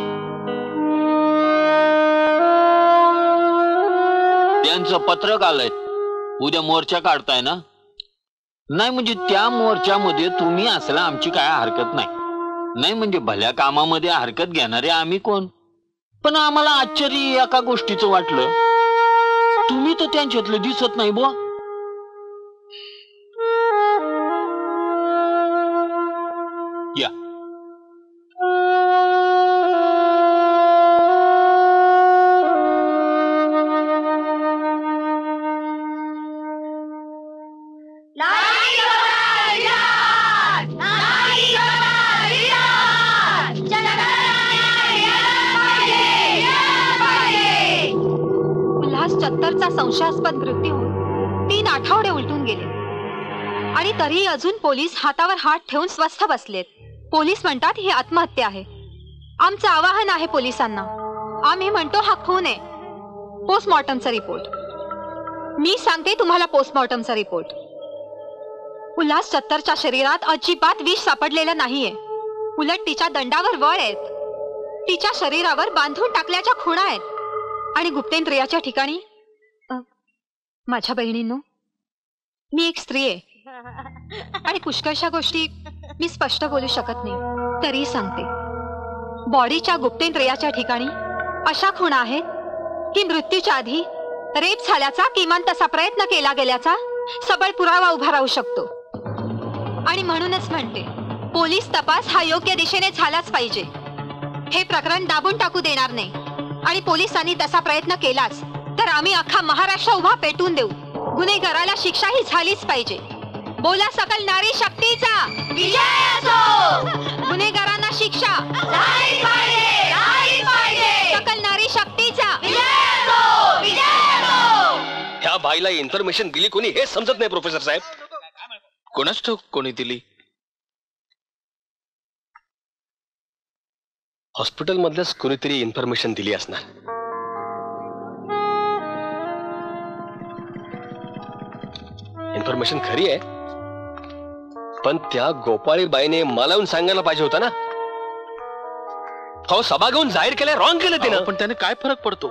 त्यांचं पत्रक आलंय, उद्या मोर्चा काढताय ना? नाही म्हणजे त्या मोर्चामध्ये तुम्ही असला आमची काय हरकत नाही. नाही म्हणजे भल्या कामामध्ये हरकत घेणारे आम्ही कोण. पण आम्हाला आश्चर्य एका गोष्टीचं वाटलं, तुम्ही तर त्यांच्यातले दिसत नाही बुवा. या. उल्हास चत्तरचा संशयास्पद मृत्यू होऊन 3 आठवडे उलटून गेले आणि तरीही अजून पोलीस हातावर हात ठेवून स्वस्थ बसलेत. पोलीस म्हणतात ही आत्महत्या आहे. आमचं आवाहन आहे पोलिसांना. आम्ही म्हणतो हा खून आहे. पोस्टमॉर्टमचा रिपोर्ट. मी सांगते तुम्हाला पोस्टमॉर्टमचा रिपोर्ट. उल्हास चत्तरच्या शरीरात अजिबात विष सापडलेलं नाहीये. उलट तिच्या दंडावर वळ आहेत. तिच्या शरीरावर बांधून टाकल्याच्या खुणा आहेत. आणि गुप्तेंद्रियाच्या ठिकाणी माझ्या बहिणींनो, मी एक स्त्री आहे आणि पुष्कळशा गोष्टी मी स्पष्ट बोलू शकत नाही. तरी सांगते, बॉडीच्या गुप्तेंद्रियाच्या ठिकाणी अशा खुणा आहेत की मृत्यूच्या आधी रेप झाल्याचा किमान तसा प्रयत्न केला गेल्याचा सबळ पुरावा उभा राहू शकतो. आणि म्हणूनच म्हणते, पोलीस तपास हा योग्य दिशेने झालाच पाहिजे. हे प्रकरण दाबून टाकू देणार नाही. आणि पोलिसांनी तसा प्रयत्न केलाच तर आम्ही अख्खा महाराष्ट्र उभा पेटून देऊ. गुन्हेगाराला शिक्षा ही झालीच पाहिजे. बोला सकल नारी शक्तीचा विजय असो. गुन्हेगारांना शिक्षा झालीच पाहिजे, झालीच पाहिजे. सकल नारी शक्तीचा विजय असो, विजय असो. ह्या बाईला इन्फॉर्मेशन दिली कोणी हे समजत नाही प्रोफेसर साहेब. कोणाच ठाऊक कोणी दिली. हॉस्पिटल मधल्याच कोणीतरी इन्फॉर्मेशन दिली असणार. इन्फॉर्मेशन खरी आहे, पण त्या गोपाळी बाईने मला येऊन सांगायला पाहिजे होता ना. हो, सभा घेऊन जाहीर केलंय, रॉंग केलं तिनं. पण त्याने काय फरक पडतो?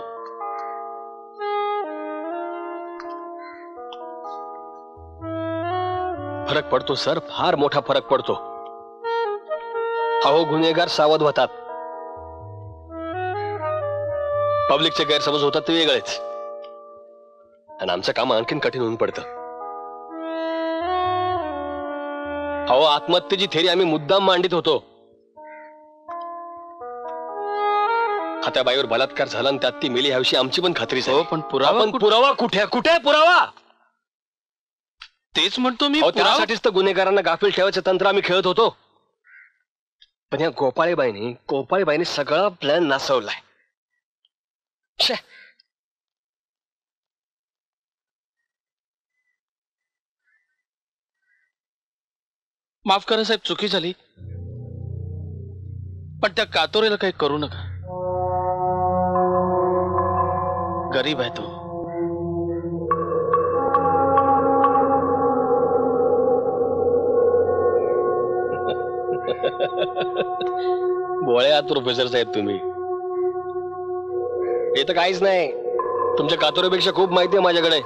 फरक पडतो सर, फार मोठा फरक पडतो. अहो, गुन्हेगार सावध होतात. पब्लिकचे गैरसमज होतात ते वेगळेच, आणि आमचं काम आणखीन कठीण होऊन पडतं. अहो, आत्महत्येची थेरी आम्ही मुद्दाम मांडित होतो. त्या बाईवर बलात्कार झाला आणि त्यात ती मेली ह्याविषयी आमची पण खात्री आहे. पण पुरावा कुठे कुठे पुरावा? तेच म्हणतो मी. त्यासाठीच तर गुन्हेगारांना गाफील ठेवायचं तंत्र आम्ही खेळत होतो. पण या गोपाळीबाईने सगळा प्लॅन नासवलाय. माफ करा साहेब, चुकी झाली. पण त्या कातोरेला काही करू नका. गरीब आहे तो. बोळे आहात प्रोफेसर साहेब तुम्ही. हे तर काहीच नाही, तुमच्या कातोरेपेक्षा खूप माहिती आहे माझ्याकडे.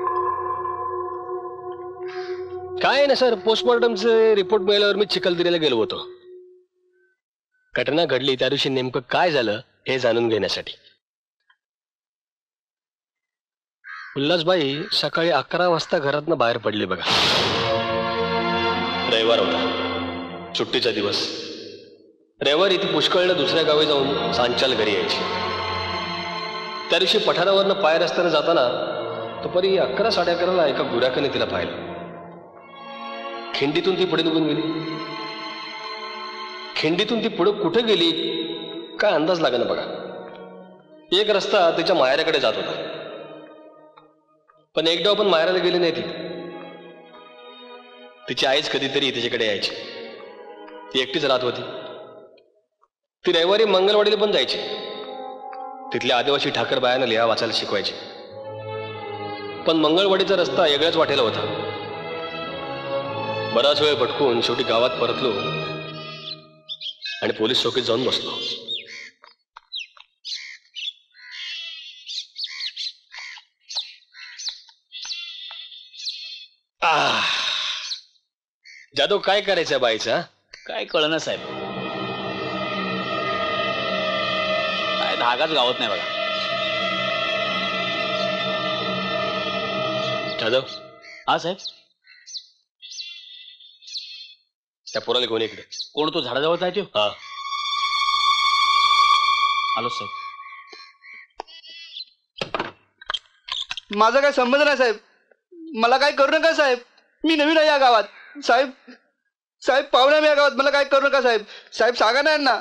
काय ना सर, पोस्टमॉर्टमचे रिपोर्ट मिळाल्यावर मी चिखलदरीला गेलो होतो. घटना घडली त्या दिवशी नेमकं काय झालं हे जाणून घेण्यासाठी. उल्हासबाई सकाळी 11 वाजता घरातनं बाहेर पडली बघा. रविवार होता, सुट्टीचा दिवस. रविवारी ती पुष्कळला दुसऱ्या गावी जाऊन सांच्याला घरी यायची. त्या दिवशी पठारावरनं पाय रस्त्याने जाताना दुपारी 11-11:30 एका गुराखाने तिला पाहिलं. खिंडीतून ती पुढे निघून गेली. खिंडीतून ती पुढे कुठे गेली काय अंदाज लागेना बघा. एक रस्ता तिच्या माहेराकडे जात होता, पण एकदा पण माहेराला गेली नाही ती. तिची आईच कधीतरी तिच्याकडे यायची. ती एकटीच राहत होती. ती रविवारी मंगलवाडीला पण जायची. तिथल्या आदिवासी ठाकर बायांना लिहा वाचायला शिकवायची. पण मंगळवाडीचा रस्ता वेगळ्याच वाटेला होता. बराच वेळ भटकून शेवटी गावात परतलो आणि पोलीस चौकीत जाऊन बसलो. जाधव, काय करायचं बाईचा? काय कळना साहेब, काय धागाच गावत नाही बघा. जाधव. हा साहेब. त्या पोराला घेऊन इकडे. कोण तो झाडाजवळ आहे तो? हा, आलो साहेब. माझा काय संबंध नाही साहेब. मला काय करू नका साहेब. मी नवीन आहे या गावात. साहेब साहेब पाहुणा मी या गावात. मला काय करू नका साहेब. साहेब सांगा ना यांना.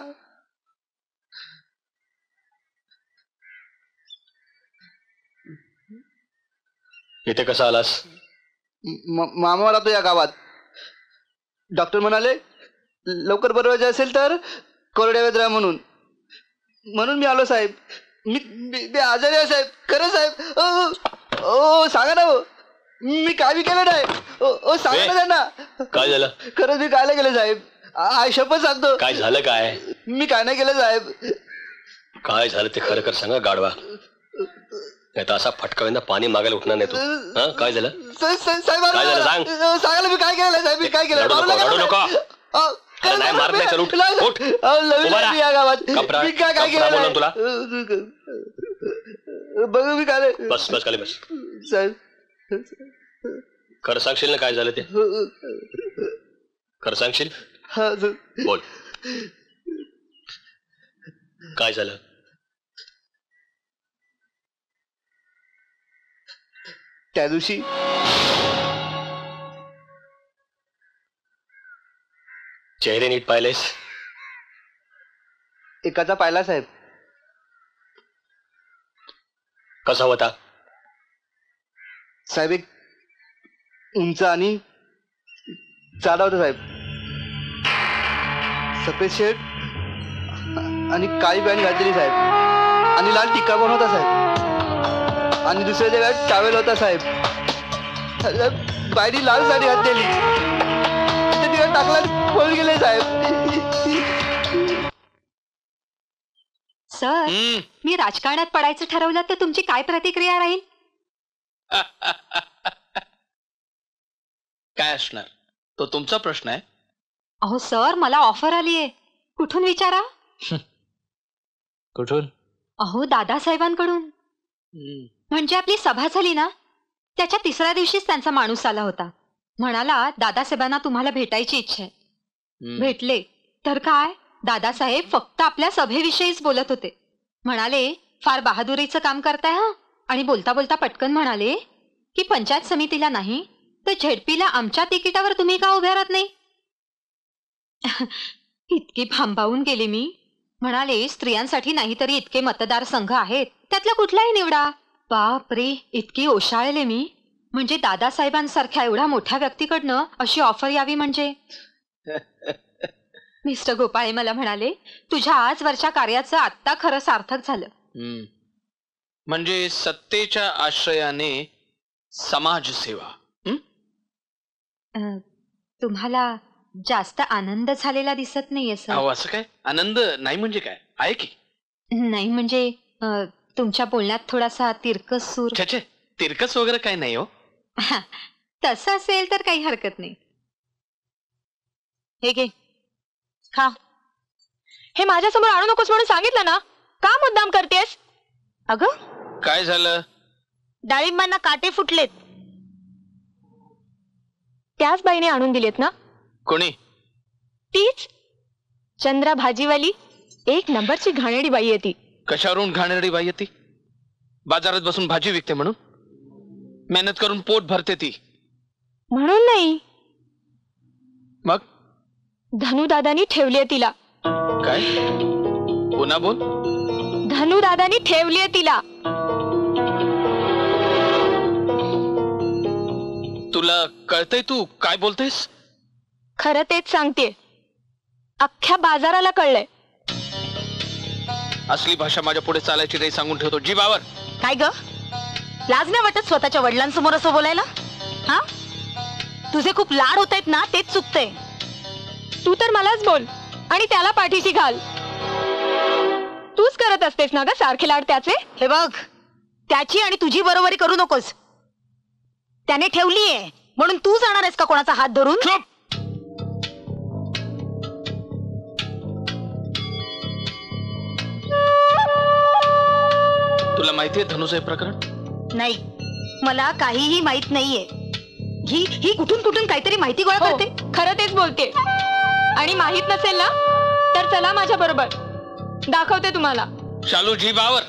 इथे कसा आलास? मामा राहतो या गावात. डॉक्टर म्हणाले लवकर बरं व्हायचं असेल तर कोरड्या वेदरा म्हणून मी आलो साहेब. मी आजारी आहे साहेब. खरं साहेब. ओ सांगा ना. मी काय बी केलं नाही. ओ सांगा ना त्यांना. काय झालं? खरंच मी काय नाही केलं साहेब. आई शपथ सांगतो. काय झालं? काय मी काय नाही केलं साहेब. काय झालं ते खरं कर सांगा गाडवा. नाही तर असा फटकाव्यांना पाणी मागायला उठणार नाही तू. हा, काय झालं? साहेब काय झालं सांग. सांगा मी काय केलं साहेब. मी काय केलं? रडू नको. नाही मारत नाही. चल उठ. या गावात कपडा मी काय केलं बोलून तुला. बघ मी काय. बस बस खाली बस. साहेब खरं सांगशील ना काय झालं ते? खरं सांगशील? बोल, काय झालं? त्या दिवशी चेहरे नीट पाहिलेस? एकाचा पाहिला साहेब. कसा होता साहेब? एक उंच आणि जाडा होता साहेब. सफेद शर्ट आणि काळी पॅन्ट घातलेली साहेब. आणि लाल टिक्का पण होता साहेब. आणि दुसऱ्या जगात टावेल होता साहेब. बायडी लाल साडी घातलेली. ते तिला टाकला पळून गेले साहेब. सर, मी राजकारणात पडायचं ठरवलं तर तुमची काय प्रतिक्रिया राहील? काय असणार तो तुमचा प्रश्न आहे. अहो सर, मला ऑफर आली आहे. कुठून विचारा? कुठून? अहो दादासाहेबांकडून. म्हणजे आपली सभा झाली ना त्याच्या तिसऱ्या दिवशीच त्यांचा माणूस आला होता. म्हणाला दादासाहेबांना तुम्हाला भेटायची इच्छा आहे. भेटले तर काय, दादासाहेब फक्त आपल्या सभेविषयीच बोलत होते. म्हणाले फार बहादुरीचं काम करताय हा. आणि बोलता बोलता पटकन म्हणाले की पंचायत समितीला नाही तर झेडपीला आमच्या तिकिटावर तुम्ही का उभ्या राहत नाही? इतकी भांबावून गेले मी. म्हणाले स्त्रियांसाठी नाही तरी इतके मतदारसंघ आहेत, त्यातला कुठलाही निवडा. बाप रे, इतकी ओशाळले मी. म्हणजे दादासाहेबांसारख्या एवढ्या मोठ्या व्यक्तीकडनं अशी ऑफर यावी म्हणजे. मिस्टर गोपाळे मला म्हणाले तुझ्या आजवरच्या कार्याचं आत्ता खरं सार्थक झालं. म्हणजे सत्तेच्या आश्रयाने समाजसेवा. तुम्हाला जास्त आनंद झालेला दिसत नाहीये सर. अहो असं काय आनंद नाही म्हणजे काय आहे की. नाही म्हणजे तुमच्या बोलण्यात थोडासा तिरकस सूर. छे तिरकस वगैरे काय नाही हो. तसं असेल तर काही हरकत नाही. हे घे खा. हे माझ्यासमोर आणू नकोस म्हणून सांगितलं ना, का मुद्दाम करतेस? अगं काय झालं? डाळिंबांना काटे फुटलेत. त्याच बाईने आणून दिलेत ना? कोणी? तीच चंद्रा भाजीवाली. एक नंबरची घाणेरडी बाई आहे ती. कशावरून घाणेरडी बाई आहे ती? बाजारात बसून भाजी विकते म्हणून? मेहनत करून पोट भरते ती म्हणून नाही. मग धनुदादानी ठेवलीये तिला. काय? पुन्हा बोल. धनुदादानी ठेवलीये तिला. तुला कळतंय तू काय बोलतेस? खरं तेच सांगते. अख्ख्या बाजाराला कळलंय. असली भाषा माझ्या पुढे चालायची नाही सांगून ठेवतो. जीवावर. काय ग, लाज नाही वाटत स्वतःच्या वडिलांसमोर असं बोलायला? हा, तुझे खूप लाड होत आहेत ना, तेच चुकतंय. तू तर मलाच बोल आणि त्याला पाठीशी घाल. तूच करत असतेस ना ग सारखे लाड त्याचे. हे बघ, त्याची आणि तुझी बरोबरी करू नकोस. त्याने ठेवलीये म्हणून तू जाणार आहेस का कोणाचा हात धरून? तुला माहितीये धनुचं हे प्रकरण? नाही, मला काहीही माहित नाहीये. ही कुठून कुठून काहीतरी माहिती गोळा करते. खरं तेच बोलते. आणि माहित नसेल ना तर चला माझ्या बरोबर, दाखवते तुम्हाला. शालू जीवावर.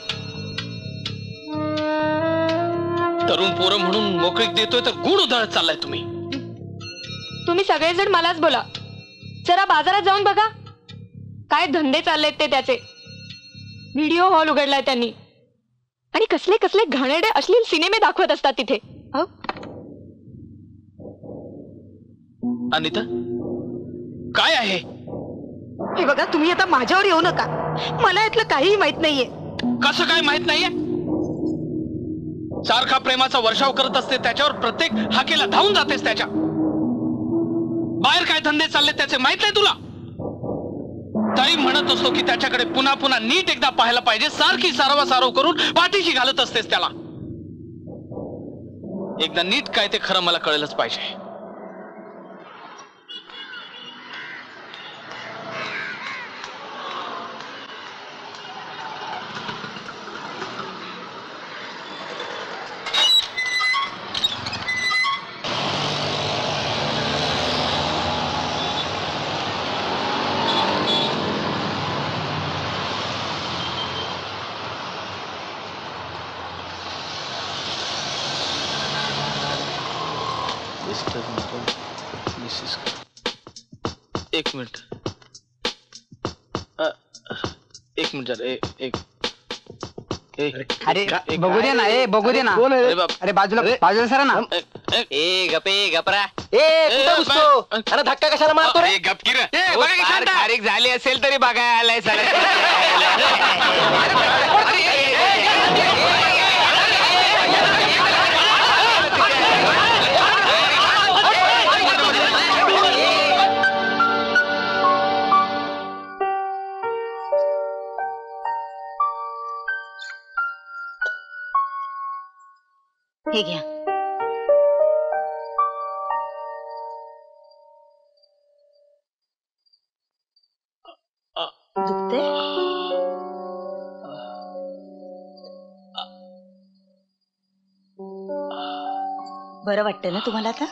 तरुण पोरं म्हणून मोकळीक देतोय तर गुढ उधळत चाललाय तुम्ही. तुम्ही सगळेजण मलाच बोला. जरा बाजारात जाऊन बघा काय धंदे चाललेत ते त्याचे. व्हिडिओ हॉल उघडलाय त्यांनी आणि कसले कसले घाणेरडे अश्लील सिनेमे दाखवत असतात तिथे. अनिता काय आहे हे बघा, तुम्ही आता माझ्यावर येऊ नका. मला यातलं काहीही माहित नाहीये. कसं काय माहित नाहीये? सारखा प्रेमाचा वर्षाव करत असते त्याच्यावर, प्रत्येक हाकेला धावून जातेस त्याच्या. बाहेर काय धंदे चालले त्याचे माहित नाही तुला? तरी म्हणत असतो की त्याच्याकडे पुन्हा पुन्हा नीट एकदा पाहायला पाहिजे. सारखी सारवासारव करून पाठीशी घालत असतेस त्याला. एकदा नीट काय ते खरं मला कळलंच पाहिजे. एक मिनिट. एक मिनिट अरे बघू दे ना, बघू दे ना. अरे बाजूला सरा ना. गपरा. कुठं घुसतो? अरे धक्का कशाला मारतो रे? गपकीर तारीख झाली असेल तरी बघायला आलाय हे घ्या. दुखतंय? बरं वाटतंय ना तुम्हाला आता?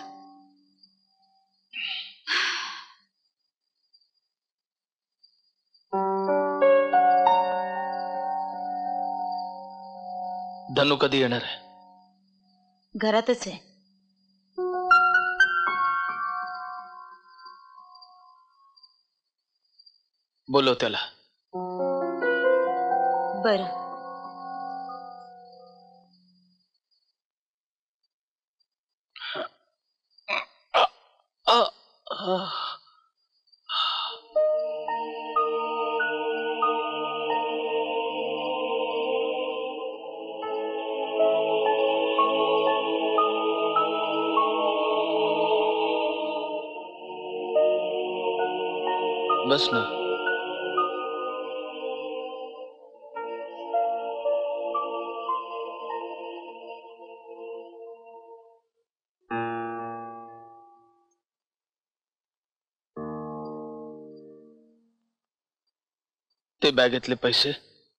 धनु कधी येणार आहे? घरातच आहे. बोलव त्याला. बरं. बस ना. ते बॅगेतले पैसे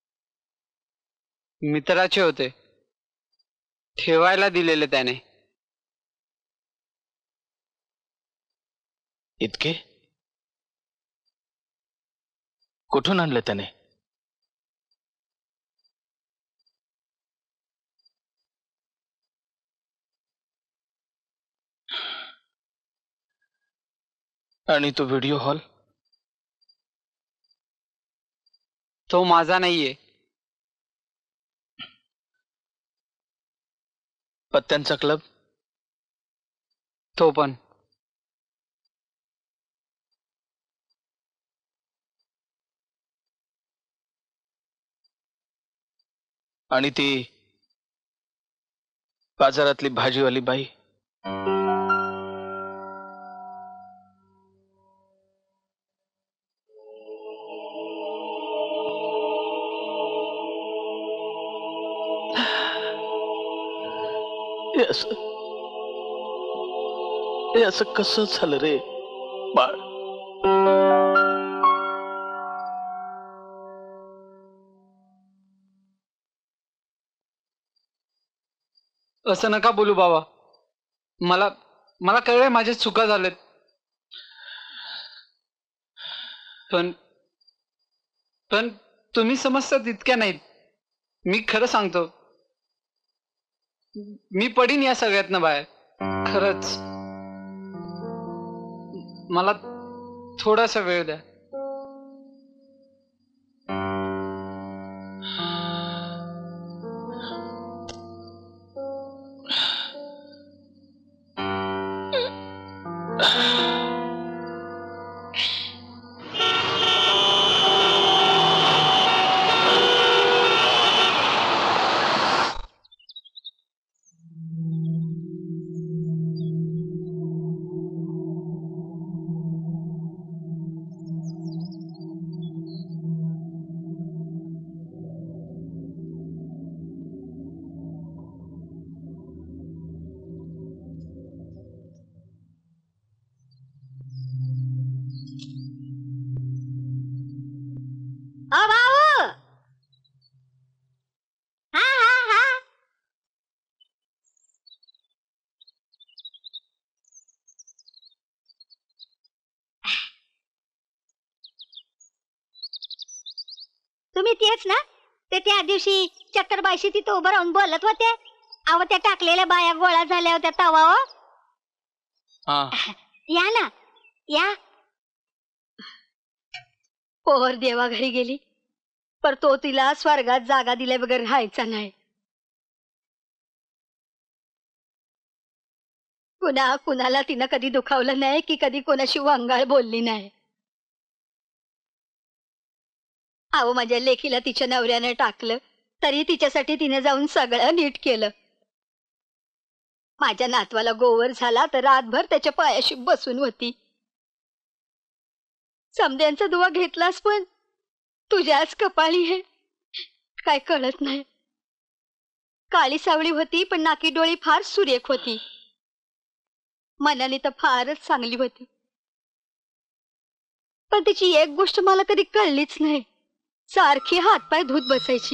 मित्राचे होते, ठेवायला दिलेले त्याने. इतके कुठून आणले त्याने? आणि तो व्हिडिओ हॉल? तो माझा नाहीये. पत्त्यांचा क्लब? तो पण. आणि ती बाजारातली भाजीवाली बाई? हे असं कसं झालं रे बाळ? असं नका बोलू बाबा. मला कळलंय माझ्या चुका झाल्यात. पण तुम्ही समजतात इतक्या नाहीत. मी खरं सांगतो, मी पडीन या सगळ्यातनं बाहेर. खरंच. मला थोडासा वेळ द्या. तुम्ही तेच ना ते त्या दिवशी चक्करबाईशी तिथं उभं राहून बोलत होते? अहो त्या टाकलेल्या बाया गोळा झाल्या होत्या तवावर. या ना या. पोहर देवा घरी गेली, पर तो तिला स्वर्गात जागा दिल्या वगैरे राहायचा नाही. पुन्हा कुणाला तिनं कधी दुखावलं नाही की कधी कोणाशी वंगाळ बोलली नाही. अहो माझ्या लेकीला तिच्या नवऱ्याने टाकलं तरी तिच्यासाठी तिने जाऊन सगळं नीट केलं. माझ्या नातवाला गोवर झाला तर रातभर त्याच्या पायाशी बसून होती. समद्यांचा दुवा घेतलास पण तुझ्याच कपाळी हे काय कळत नाही. काळी सावळी होती पण नाकी डोळी फार सुरेख होती. मनाने तर फारच चांगली होती. पण तिची एक गोष्ट मला कधी कळलीच नाही. सारखी हातपाय धुत बसायची.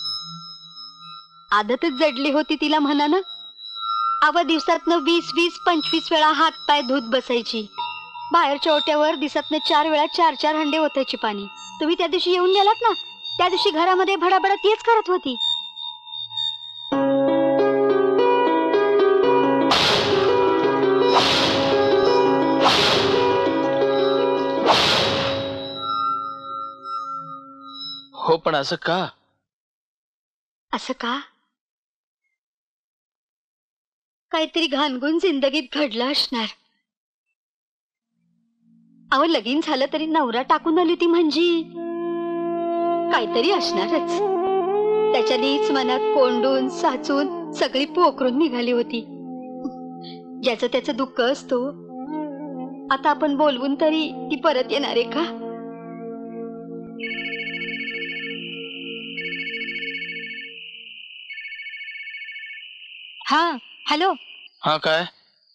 आदतच जडली होती तिला म्हणा ना. दिवसातनं 20-25 वेळा हातपाय धुत बसायची. बाहेरच्या ओट्यावर दिवसातनं 4 वेळा 4 हंडे ओतायची पाणी. तुम्ही त्या दिवशी येऊन गेलात ना, त्या दिवशी घरामध्ये भडाभडा तीच करत होती. हो पण असं का? असं का? काहीतरी घाणगुण जिंदगीत घडलं असणार. अहो लगीन झालं तरी नवरा टाकून आली ती म्हणजे काहीतरी असणारच. त्याच्यानीच मनात कोंडून साचून सगळी पोखरून निघाली होती. ज्याचं त्याचं दुःख असतो. आता आपण बोलवून तरी ती परत येणार आहे का? हा हॅलो. हा काय?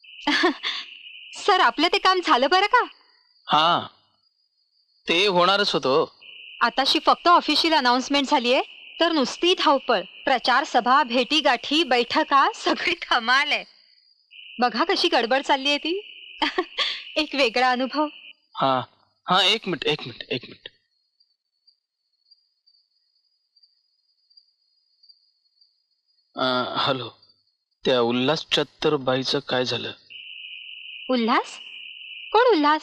सर आपलं ते काम झालं बरं का? हा ते होणारच होतं. आताशी फक्त ऑफिशियल अनाउन्समेंट झालीये, तर नुसती धावपळ, प्रचार सभा, भेटी गाठी, बैठका, सगळी कमाल आहे. बघा कशी गडबड चालली आहे ती. एक वेगळा अनुभव. हा हा एक मिनिट. हॅलो, त्या उल्हास चत्तरबाईचं काय झालं? उल्हास? कोण उल्हास?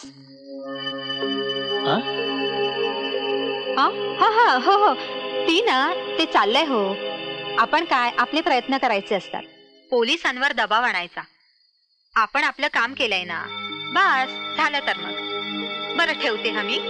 हा हा हा हा हो हो ती ना, ते चाललंय हो. आपण काय आपले प्रयत्न करायचे असतात, पोलिसांवर दबाव आणायचा. आपण आपलं काम केलंय ना, बस झालं. तर मग बरं ठेवते हा मी.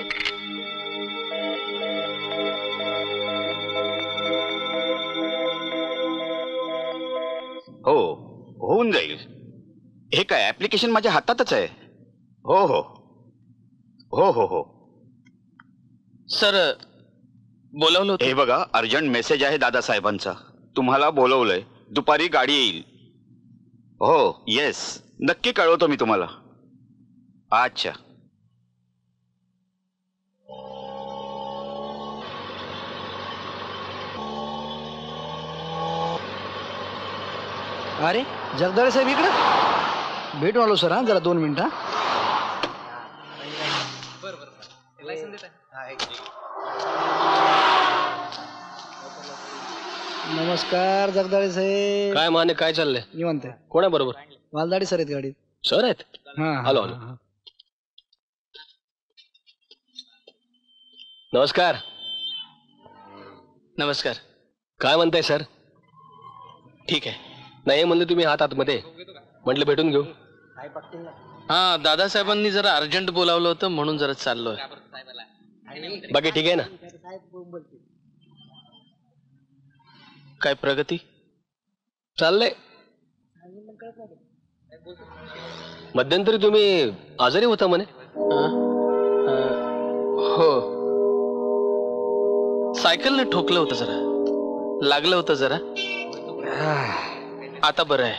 हो होऊन जाईल. हे काय ऍप्लिकेशन माझ्या हातातच आहे. हो हो हो हो हो सर बोलवलं होतं. हे बघा, अर्जंट मेसेज आहे दादासाहेबांचा. तुम्हाला बोलवलंय, दुपारी गाडी येईल. हो येस, नक्की कळवतो मी तुम्हाला. अच्छा. अरे जगदाळे साहेब इकडं भेटून आलो सर. हा जरा 2 मिनिटं. नमस्कार जगदाळे साहेब. काय माने, काय चाललंय? निवांत. कोण आहे बरोबर? मालदाडी सर आहेत गाडीत. सर आहेत? हा हॅलो. नमस्कार. नमस्कार. काय म्हणताय सर? ठीक आहे. नाही म्हणलं तुम्ही हात आतमध्ये, म्हटलं भेटून घेऊ. हा दादासाहेबांनी जरा अर्जंट बोलावलं होतं म्हणून जरा चाललोय. बाकी ठीक आहे ना? काय प्रगती? चाललंय. मध्यंतरी तुम्ही आजारी होता म्हणे? हो, सायकलने ठोकलं होतं, जरा लागलं होतं जरा. आता बरं आहे.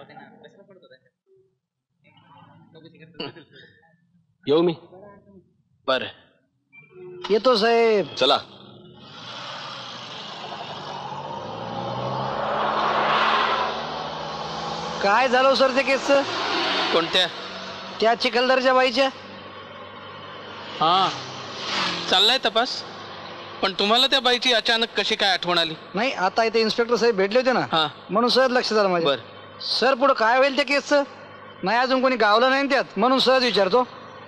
येऊ मी? बरं येतो साहेब. चला. काय झालं सर त्या केसचं? कोणत्या? त्या चिखलदरच्या बाईच्या. हा चाललाय तपास. पण तुम्हाला त्या बाईची अचानक कशी काय आठवण आली? नाही, आता इथे इन्स्पेक्टर साहेब भेटले होते ना, म्हणून सहज लक्षात आलं माझ्या. सर पुढे काय होईल त्या केसचं? नाही अजून कोणी गावलं नाही त्यात, म्हणून सहज विचारतो.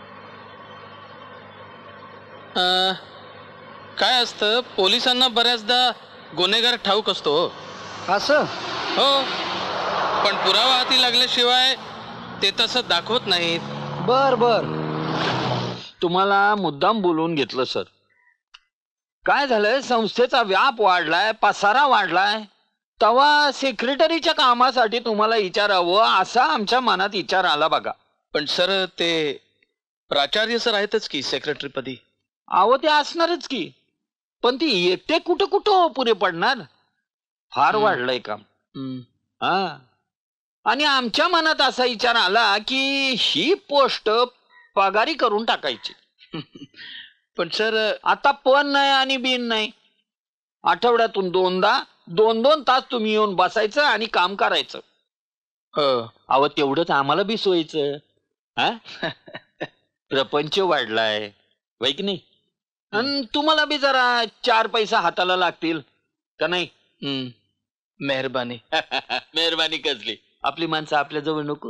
काय असतं, पोलिसांना बऱ्याचदा गुन्हेगार ठाऊक असतो. असं? हो, पण पुरावा हाती लागल्याशिवाय ते तसं दाखवत नाहीत. बर बर. तुम्हाला मुद्दाम बोलवून घेतलं सर. काय झालंय, संस्थेचा व्याप वाढलाय, पसारा वाढलाय, तेव्हा सेक्रेटरीच्या कामासाठी तुम्हाला विचारावं असा आमच्या मनात विचार आला बघा. पण सर ते प्राचार्य सर आहेतच की सेक्रेटरी पदी. अहो ते असणारच की, पण ती एकटे कुठं कुठं पुरे पडणार. फार वाढलंय काम. हा, आणि आमच्या मनात असा विचार आला की ही पोस्ट पगारी करून टाकायची. पण सर आता पण नाही आणि बिन नाही, आठवड्यातून 2दा 2-2 तास तुम्ही येऊन बसायचं आणि काम करायचं. अहो तेवढंच आम्हाला बी सोयीचं. हा प्रपंच वाढलाय वै की नाही, आणि तुम्हाला बी जरा 4 पैसा हाताला लागतील का नाही. मेहरबानी. मेहरबानी कसली, आपली माणसं आपल्या जवळ नको.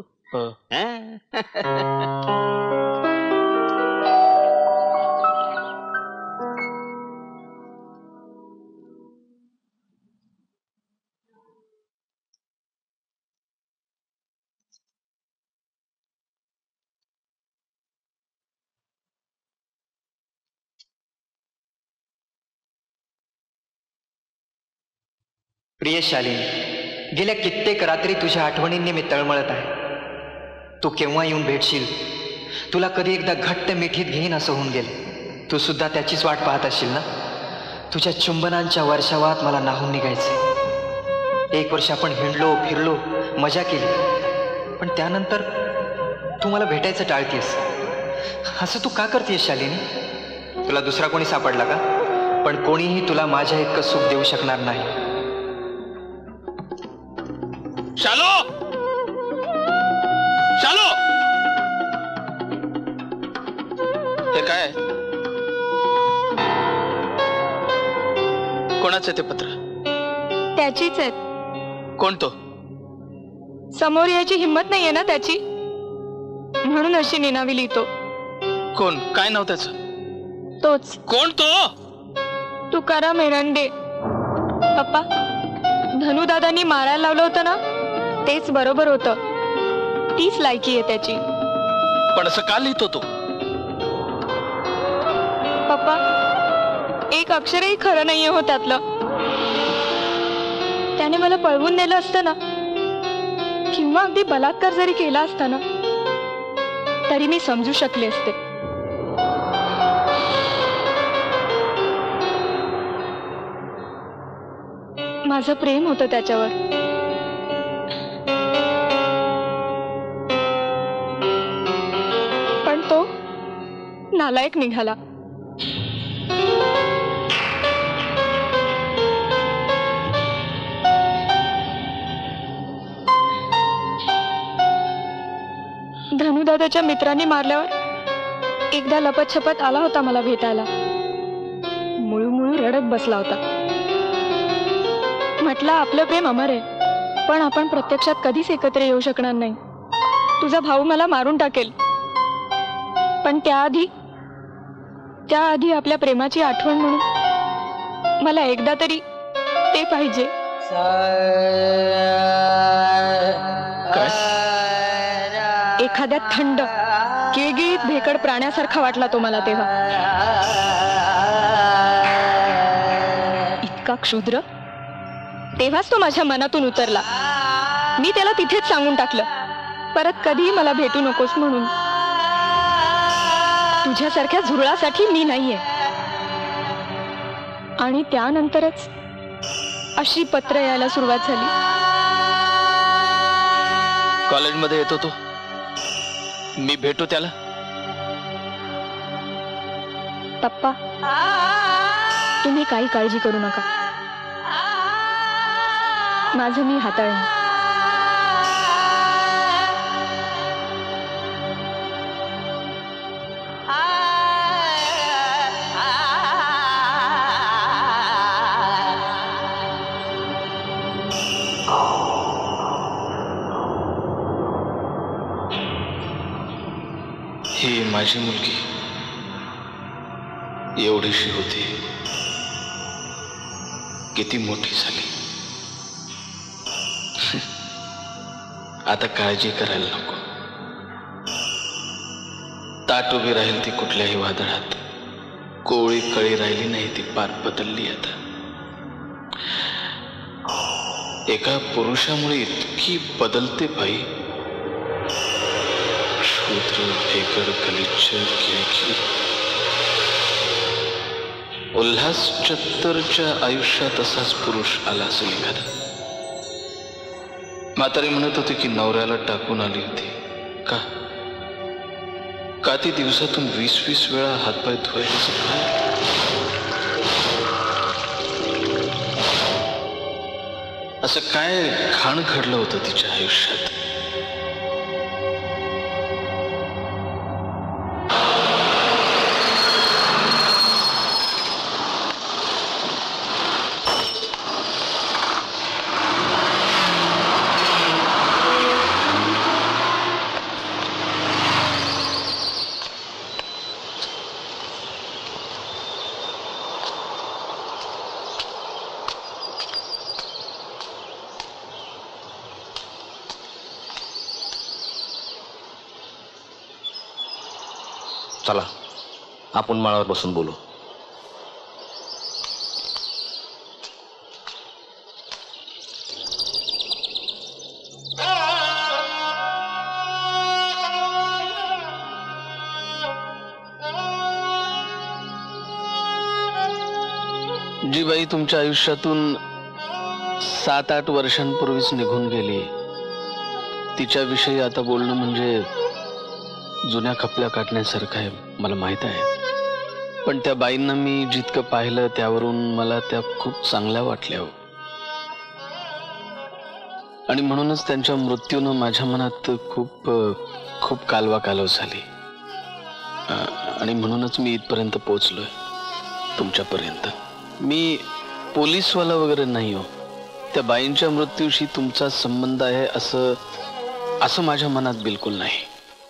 प्रिय शालिनी, गेल्या कित्येक रात्री तुझ्या आठवणींनी मी तळमळत आहे. तू केव्हा येऊन भेटशील, तुला कधी एकदा घट्ट मिठीत घेईन असं होऊन गेलं. तू सुद्धा त्याचीच वाट पाहत असशील ना. तुझ्या चुंबनांच्या वर्षावात मला नाहून निघायचंय. 1 वर्ष आपण हिंडलो फिरलो, मजा केली, पण त्यानंतर तू मला भेटायचं टाळतेस. असं तू का करतेस शालिनी? तुला दुसरा कोणी सापडला का? पण कोणीही तुला माझ्या इतकं सुख देऊ शकणार नाही. शालो, शालो, हे काय? कोणाचं ते पत्र? त्याचीच आहेत. कोण तो? समोर यायची हिंमत नाहीये ना त्याची, म्हणून अशी निनावी लिहितो. कोण? काय नाव त्याचं? तोच. कोण तो? तुकाराम एरंडे. पप्पा, धनुदादांनी मारायला लावलं होतं ना, तेच बरोबर होतं. तीच लायकी आहे त्याची. पण असं का लिहितो तो? पप्पा, एक अक्षरही खरं नाहीये हो त्यातलं. त्याने मला पळवून नेलं असतं ना, किंवा अगदी बलात्कार जरी केला असता ना, तरी मी समजू शकले असते. माझं प्रेम होतं त्याच्यावर. पण तो नालायक निघाला. धनुदादाच्या मित्रांनी मारल्यावर एकदा लपतछपत आला होता मला भेटायला. मुळू रडत बसला होता. म्हटलं आपलं प्रेम अमर आहे, पण आपण प्रत्यक्षात कधीच एकत्र येऊ शकणार नाही. तुझा भाऊ मला मारून टाकेल, पण त्याआधी आपल्या प्रेमाची आठवण म्हणून मला एकदा तरी ते पाहिजे. एखाद्या थंड किळगिळीत भेकड प्राण्यासारखा वाटला तो मला तेव्हा. इतका क्षुद्र. तेव्हाच तो माझ्या मनातून उतरला. मी त्याला तिथेच सांगून टाकलं, परत कधीही मला भेटू नकोस म्हणून. तुझ्यासारख्या झुरळासाठी मी नाहीये. आणि त्यानंतरच अशी पत्र यायला सुरुवात झाली. कॉलेजमध्ये येतो तो, मी भेटू त्याला. पप्पा, तुम्ही काही काळजी करू नका. माझं मी हाताळेन. ही माझी मुलगी एवढीशी होती, किती मोठी झाली. आता काळजी करायला नको. ताट उभी राहील ती कुठल्याही वादळात. कोवळी कळी राहिली नाही, ती पार बदलली. आता एका पुरुषामुळे इतकी बदलते बाई. शूद्र, भेकड, गलिच्छ, किळकिळ. उल्हास चत्तरच्या आयुष्यात असाच पुरुष आला असेल एखादा. म्हातारी म्हणत होती की नवऱ्याला टाकून आली होती. का ती दिवसातून 20-20 वेळा हातपाय धुवायचं काय? असं काय घाण घडलं होतं तिच्या आयुष्यात? चला आपण माळावर बसून बोलू. जी बाई तुमच्या आयुष्यातून 7-8 वर्षांपूर्वीच निघून गेली, तिच्याविषयी आता बोलणं म्हणजे जुन्या खपल्या काढण्यासारखं आहे, मला माहित आहे. पण त्या बाईंना मी जितकं पाहिलं त्यावरून मला त्या खूप चांगल्या वाटल्या हो. आणि म्हणूनच त्यांच्या मृत्यूनं माझ्या मनात खूप खूप कालवा झाली. आणि म्हणूनच मी इथपर्यंत पोहोचलोय, तुमच्यापर्यंत. मी पोलीसवाला वगैरे नाही हो. त्या बाईंच्या मृत्यूशी तुमचा संबंध आहे असं माझ्या मनात बिलकुल नाही.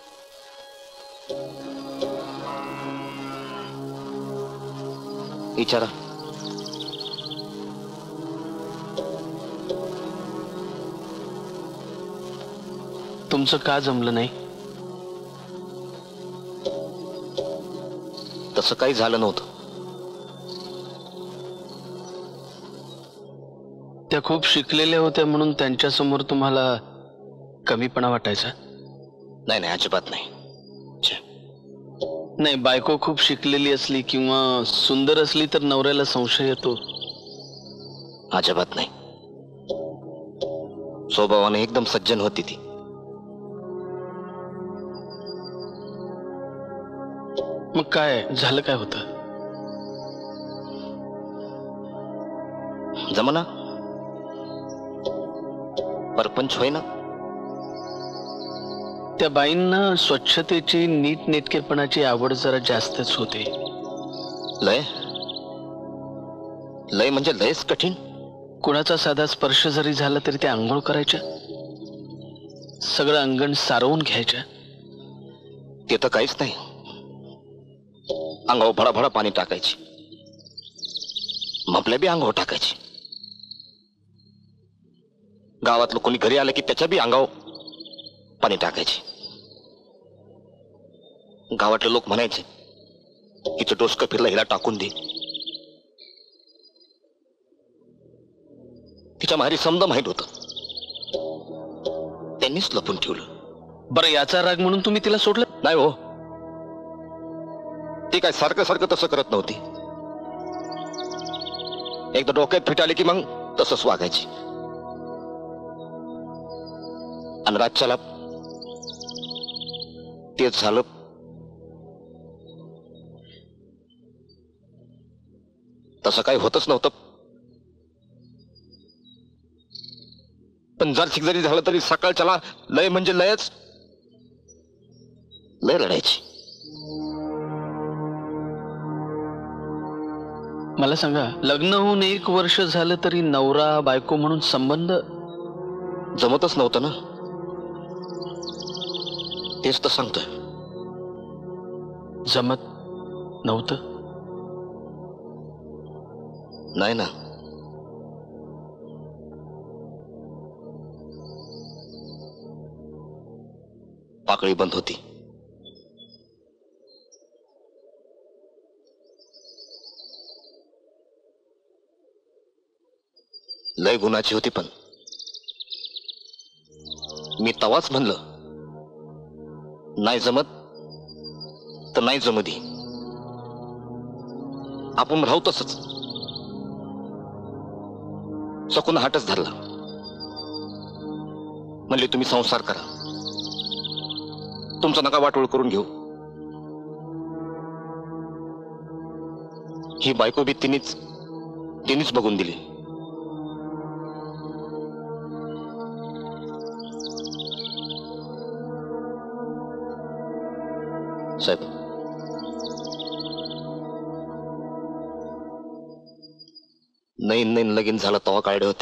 विचारा. तुमचं का जमलं नाही? तसं काही झालं नव्हतं. त्या खूप शिकलेल्या होत्या म्हणून त्यांच्यासमोर तुम्हाला कमीपणा वाटायचा? नाही नाही, अजिबात नाही. नाही, बायको खूप शिकलेली असली किंवा सुंदर असली तर नवऱ्याला संशय येतो? अजिबात नाही. स्वभावाने एकदम सज्जन होती ती. मग काय झालं? काय होतं? जमना परपंच होईना. त्या बाईंना स्वच्छतेची, नीटनेटकेपणाची आवड जरा जास्तच होते. लय लय म्हणजे लयच कठीण. कुणाचा साधा स्पर्श जरी झाला तरी त्या आंघोळ करायच्या, सगळं अंगण सारवून घ्यायच्या. ते तर काहीच नाही. अंगावर भडाभडा पाणी टाकायची, आपल्या बी अंगावर टाकायची. गावातलं कोणी घरी आलं की त्याच्या बी अंगावर पाणी टाकायचे. गावातले लोक म्हणायचे हिचं डोसकं फिरलं, हिला टाकून दे. तिच्या माहेरी समजा माहित होत, त्यांनीच लपून ठेवलं. बरं, याचा राग म्हणून तुम्ही तिला सोडलं? नाही हो, ती काय सारखं सारखं तसं करत नव्हती. एकदा डोक्यात फिट आली की मग तसंच वागायची. आणि रातच्याला तेच झालं. तसं काही होतच नव्हतं, पण जर जरी झालं तरी सकाळच्याला लय म्हणजे लयच, लय लढायची. मला सांगा, लग्न होऊन 1 वर्ष झालं तरी नवरा बायको म्हणून संबंध जमतच नव्हतं ना. तेच तर सांगतोय, जमत नव्हतं. नाही ना. पाकळी बंद होती. लय गुणाची होती, पण मी तवाच म्हणलं नाही जमत तर नाही जमू दे, आपण राहू तसंच. सकून हाटच धरला. म्हणले तुम्ही संसार करा, तुमचा नका वाटोळ करून घेऊ. ही बायको बी तिनेच बघून दिली. साहेब, नईन लगीन झालं तेव्हा काढे होते.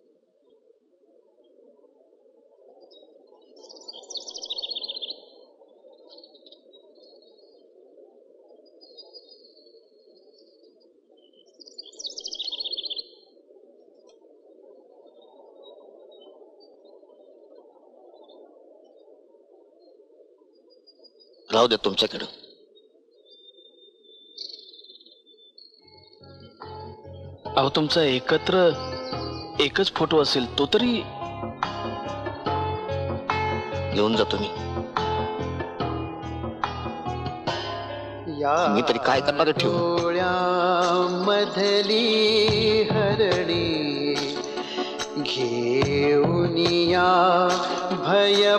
राहू दे तुमच्याकडं. अहो, तुमचा एकच फोटो असेल, तो तरी घेऊन जातो मी तरी काय करणार ठेवल्या मधली हरणी घेऊनिया भय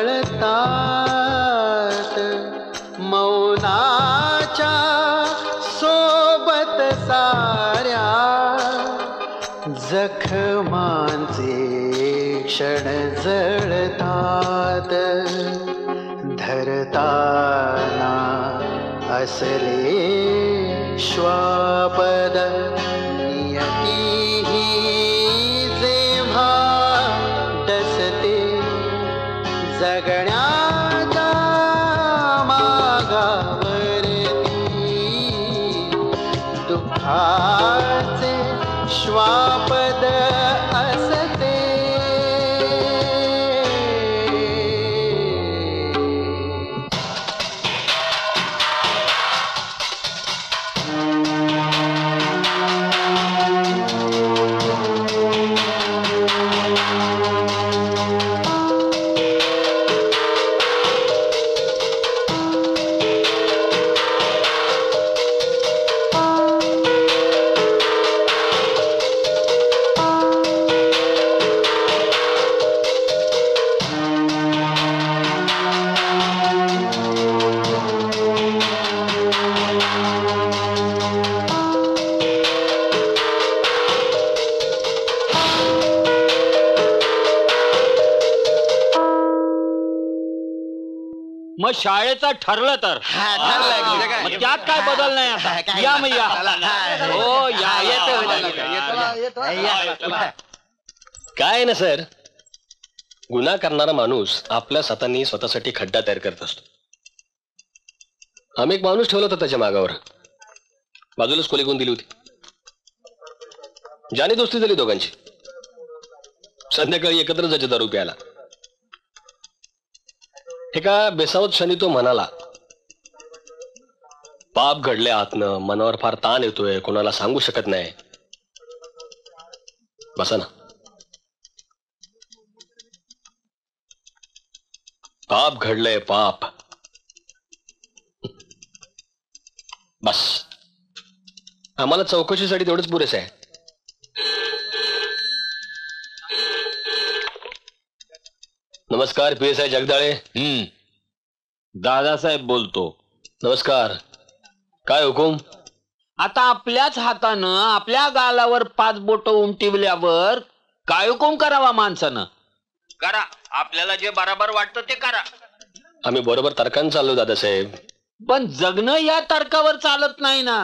पळतात मौनाच्या सोबत साऱ्या जखमांचे क्षण जळतात धरताना असले श्वापद नियती जेव्हा डसते जगण्याच्या मागावरती दुःखाचे श्वापद असते मग शाळेचं ठरलं तर मग त्यात काय बदल नाही आता. या मग या. हो या. काय ना सर, गुन्हा करणारा माणूस आपल्या हातांनी स्वतःसाठी खड्डा तयार करत असतो. आम्ही एक माणूस ठेवला होता त्याच्या मागावर, बाजूलाच खोली कोण दिली होती. ज्याने दोस्ती झाली दोघांची. संध्याकाळी एकत्र जायचे दारू प्यायला. एका बेसावत क्षणी तो म्हणाला, पाप घडले आतनं, मनावर फार ताण येतोय, कोणाला सांगू शकत नाही. बसा ना. पाप घडलंय, पाप. बस, आम्हाला चौकशीसाठी तेवढंच पुरेसं आहे. नमस्कार PSI जगदाळे. दादासाहेब बोलतो. नमस्कार. काय हुकूम? आता आपल्याच हातानं आपल्या गालावर 5 बोट उमटिवल्यावर काय हुकूम करावा माणसानं? करा, आपल्याला जे बरोबर वाटतं ते करा. आम्ही बरोबर तर्कानं चाललो दादासाहेब. पण जगणं या तर्कावर चालत नाही ना.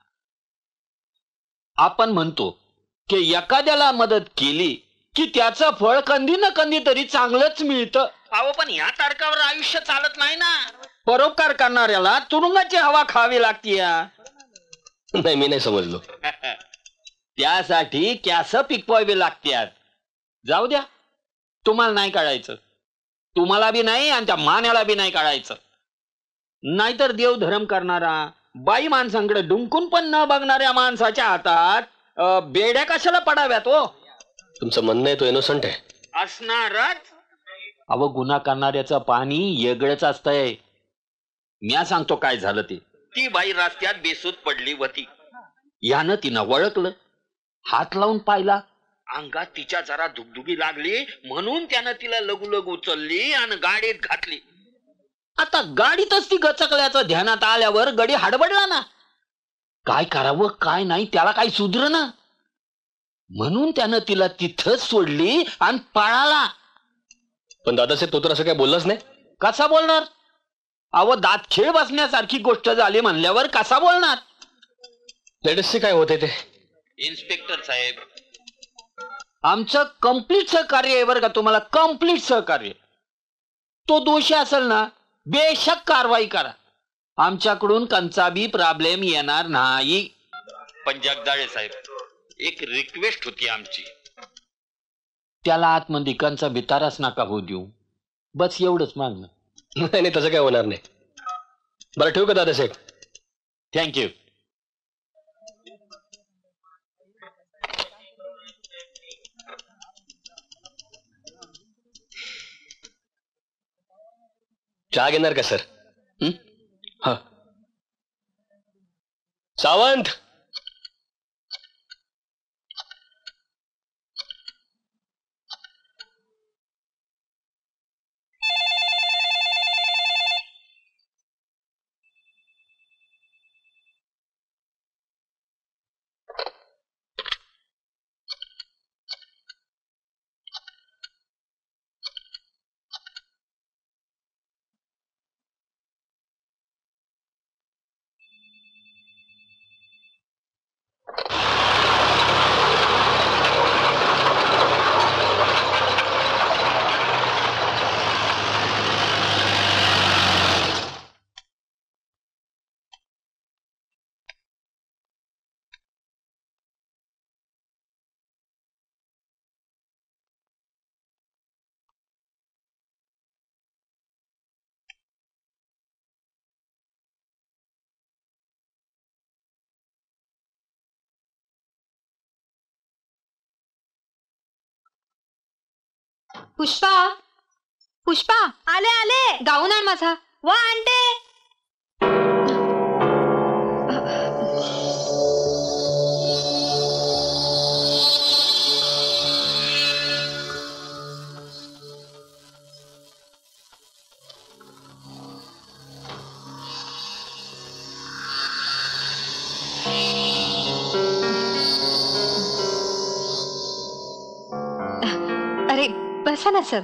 आपण म्हणतो की एखाद्याला मदत केली की त्याचं फळ कधी ना कधी तरी चांगलंच मिळतं. अहो, पण या तर्कावर आयुष्य चालत नाही ना. परोपकार करणाऱ्याला तुरुंगाची हवा खावी लागते. नाही, मी नाही समजलो. त्यासाठी कॅस पिकवावी लागतात. जाऊ द्या, तुम्हाला नाही काढायचं. तुम्हाला बी नाही आणि त्या मान्याला बी नाही काढायचं. नाहीतर देवधर्म करणारा, बाई माणसांकडे डुंकून पण न बघणाऱ्या माणसाच्या हातात बेड्या कशाला पडाव्यात हो? तुमचं म्हणणं आहे तो इनोसंट आहे. असणारच. अव, गुन्हा करणाऱ्याचं पाणी वेगळंच असतंय. म्या सांगतो काय झालं ते. ती बाई रस्त्यात बेसूत पडली होती. यानं तिनं वळखलं, हात लावून पाहिला. अंगात तिच्या जरा दुगदुगी लागली म्हणून त्यानं तिला लघु लघु उचलली आणि गाडीत घातली. आता गाडीतच ती गचकल्याचं ध्यानात आल्यावर गडी हडबडला ना. काय करावं काय नाही त्याला काही सुधरना. म्हणून त्यानं तिला तिथंच सोडली आणि पळाला. पण दादासाहेब, तो तर असं काय बोललाच नाही. कसा बोलणार? अहो, दात खेळ बसण्यासारखी गोष्ट झाली म्हणल्यावर कसा बोलणार? लेटेस्टचे काय होते ते? इन्स्पेक्टर साहेब, आमचं कंप्लीट सहकार्य आहे बरं का तुम्हाला. कंप्लीट सहकार्य. तो दोषी असेल ना, बेशक कारवाई करा. आमच्याकडून कंचा बी प्रॉब्लेम येणार नाही. पण जगदाळे साहेब, एक रिक्वेस्ट होती आमची. त्याला आतमध्ये कंचा भिताराच नका होऊ देऊ. बस एवढंच मागणं. नाही नाही, तसं काय होणार नाही. बरं, ठेवू का दादासाहेब? थँक्यू. चहा घेणार का सर? हा. सावंत, पुष्पा, पुष्पा, आले आले. गाऊन आण माझा. वा आणते. अरे बसा ना सर.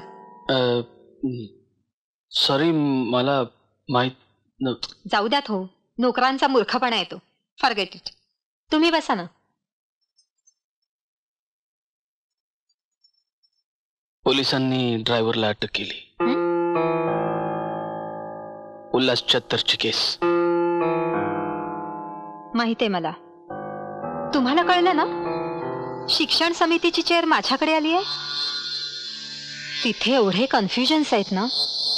सॉरी, मला माहित जाऊ द्यात हो, नोकरांचा मूर्खपणा येतो. Forget it. तुम्ही बसा ना. पोलिसांनी ड्रायव्हरला अटक केली. उल्हास चत्तरची केस. माहितीये मला. तुम्हाला कळलं ना, शिक्षण समितीची चेअर माझ्याकडे आली आहे. तिथे एवढे कन्फ्युजन्स आहेत ना.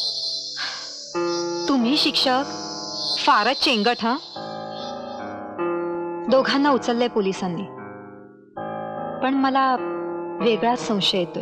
तुम्ही शिक्षक फारच चेंगट. दोघांना उचललंय पोलिसांनी. पण मला वेगळाच संशय येतोय.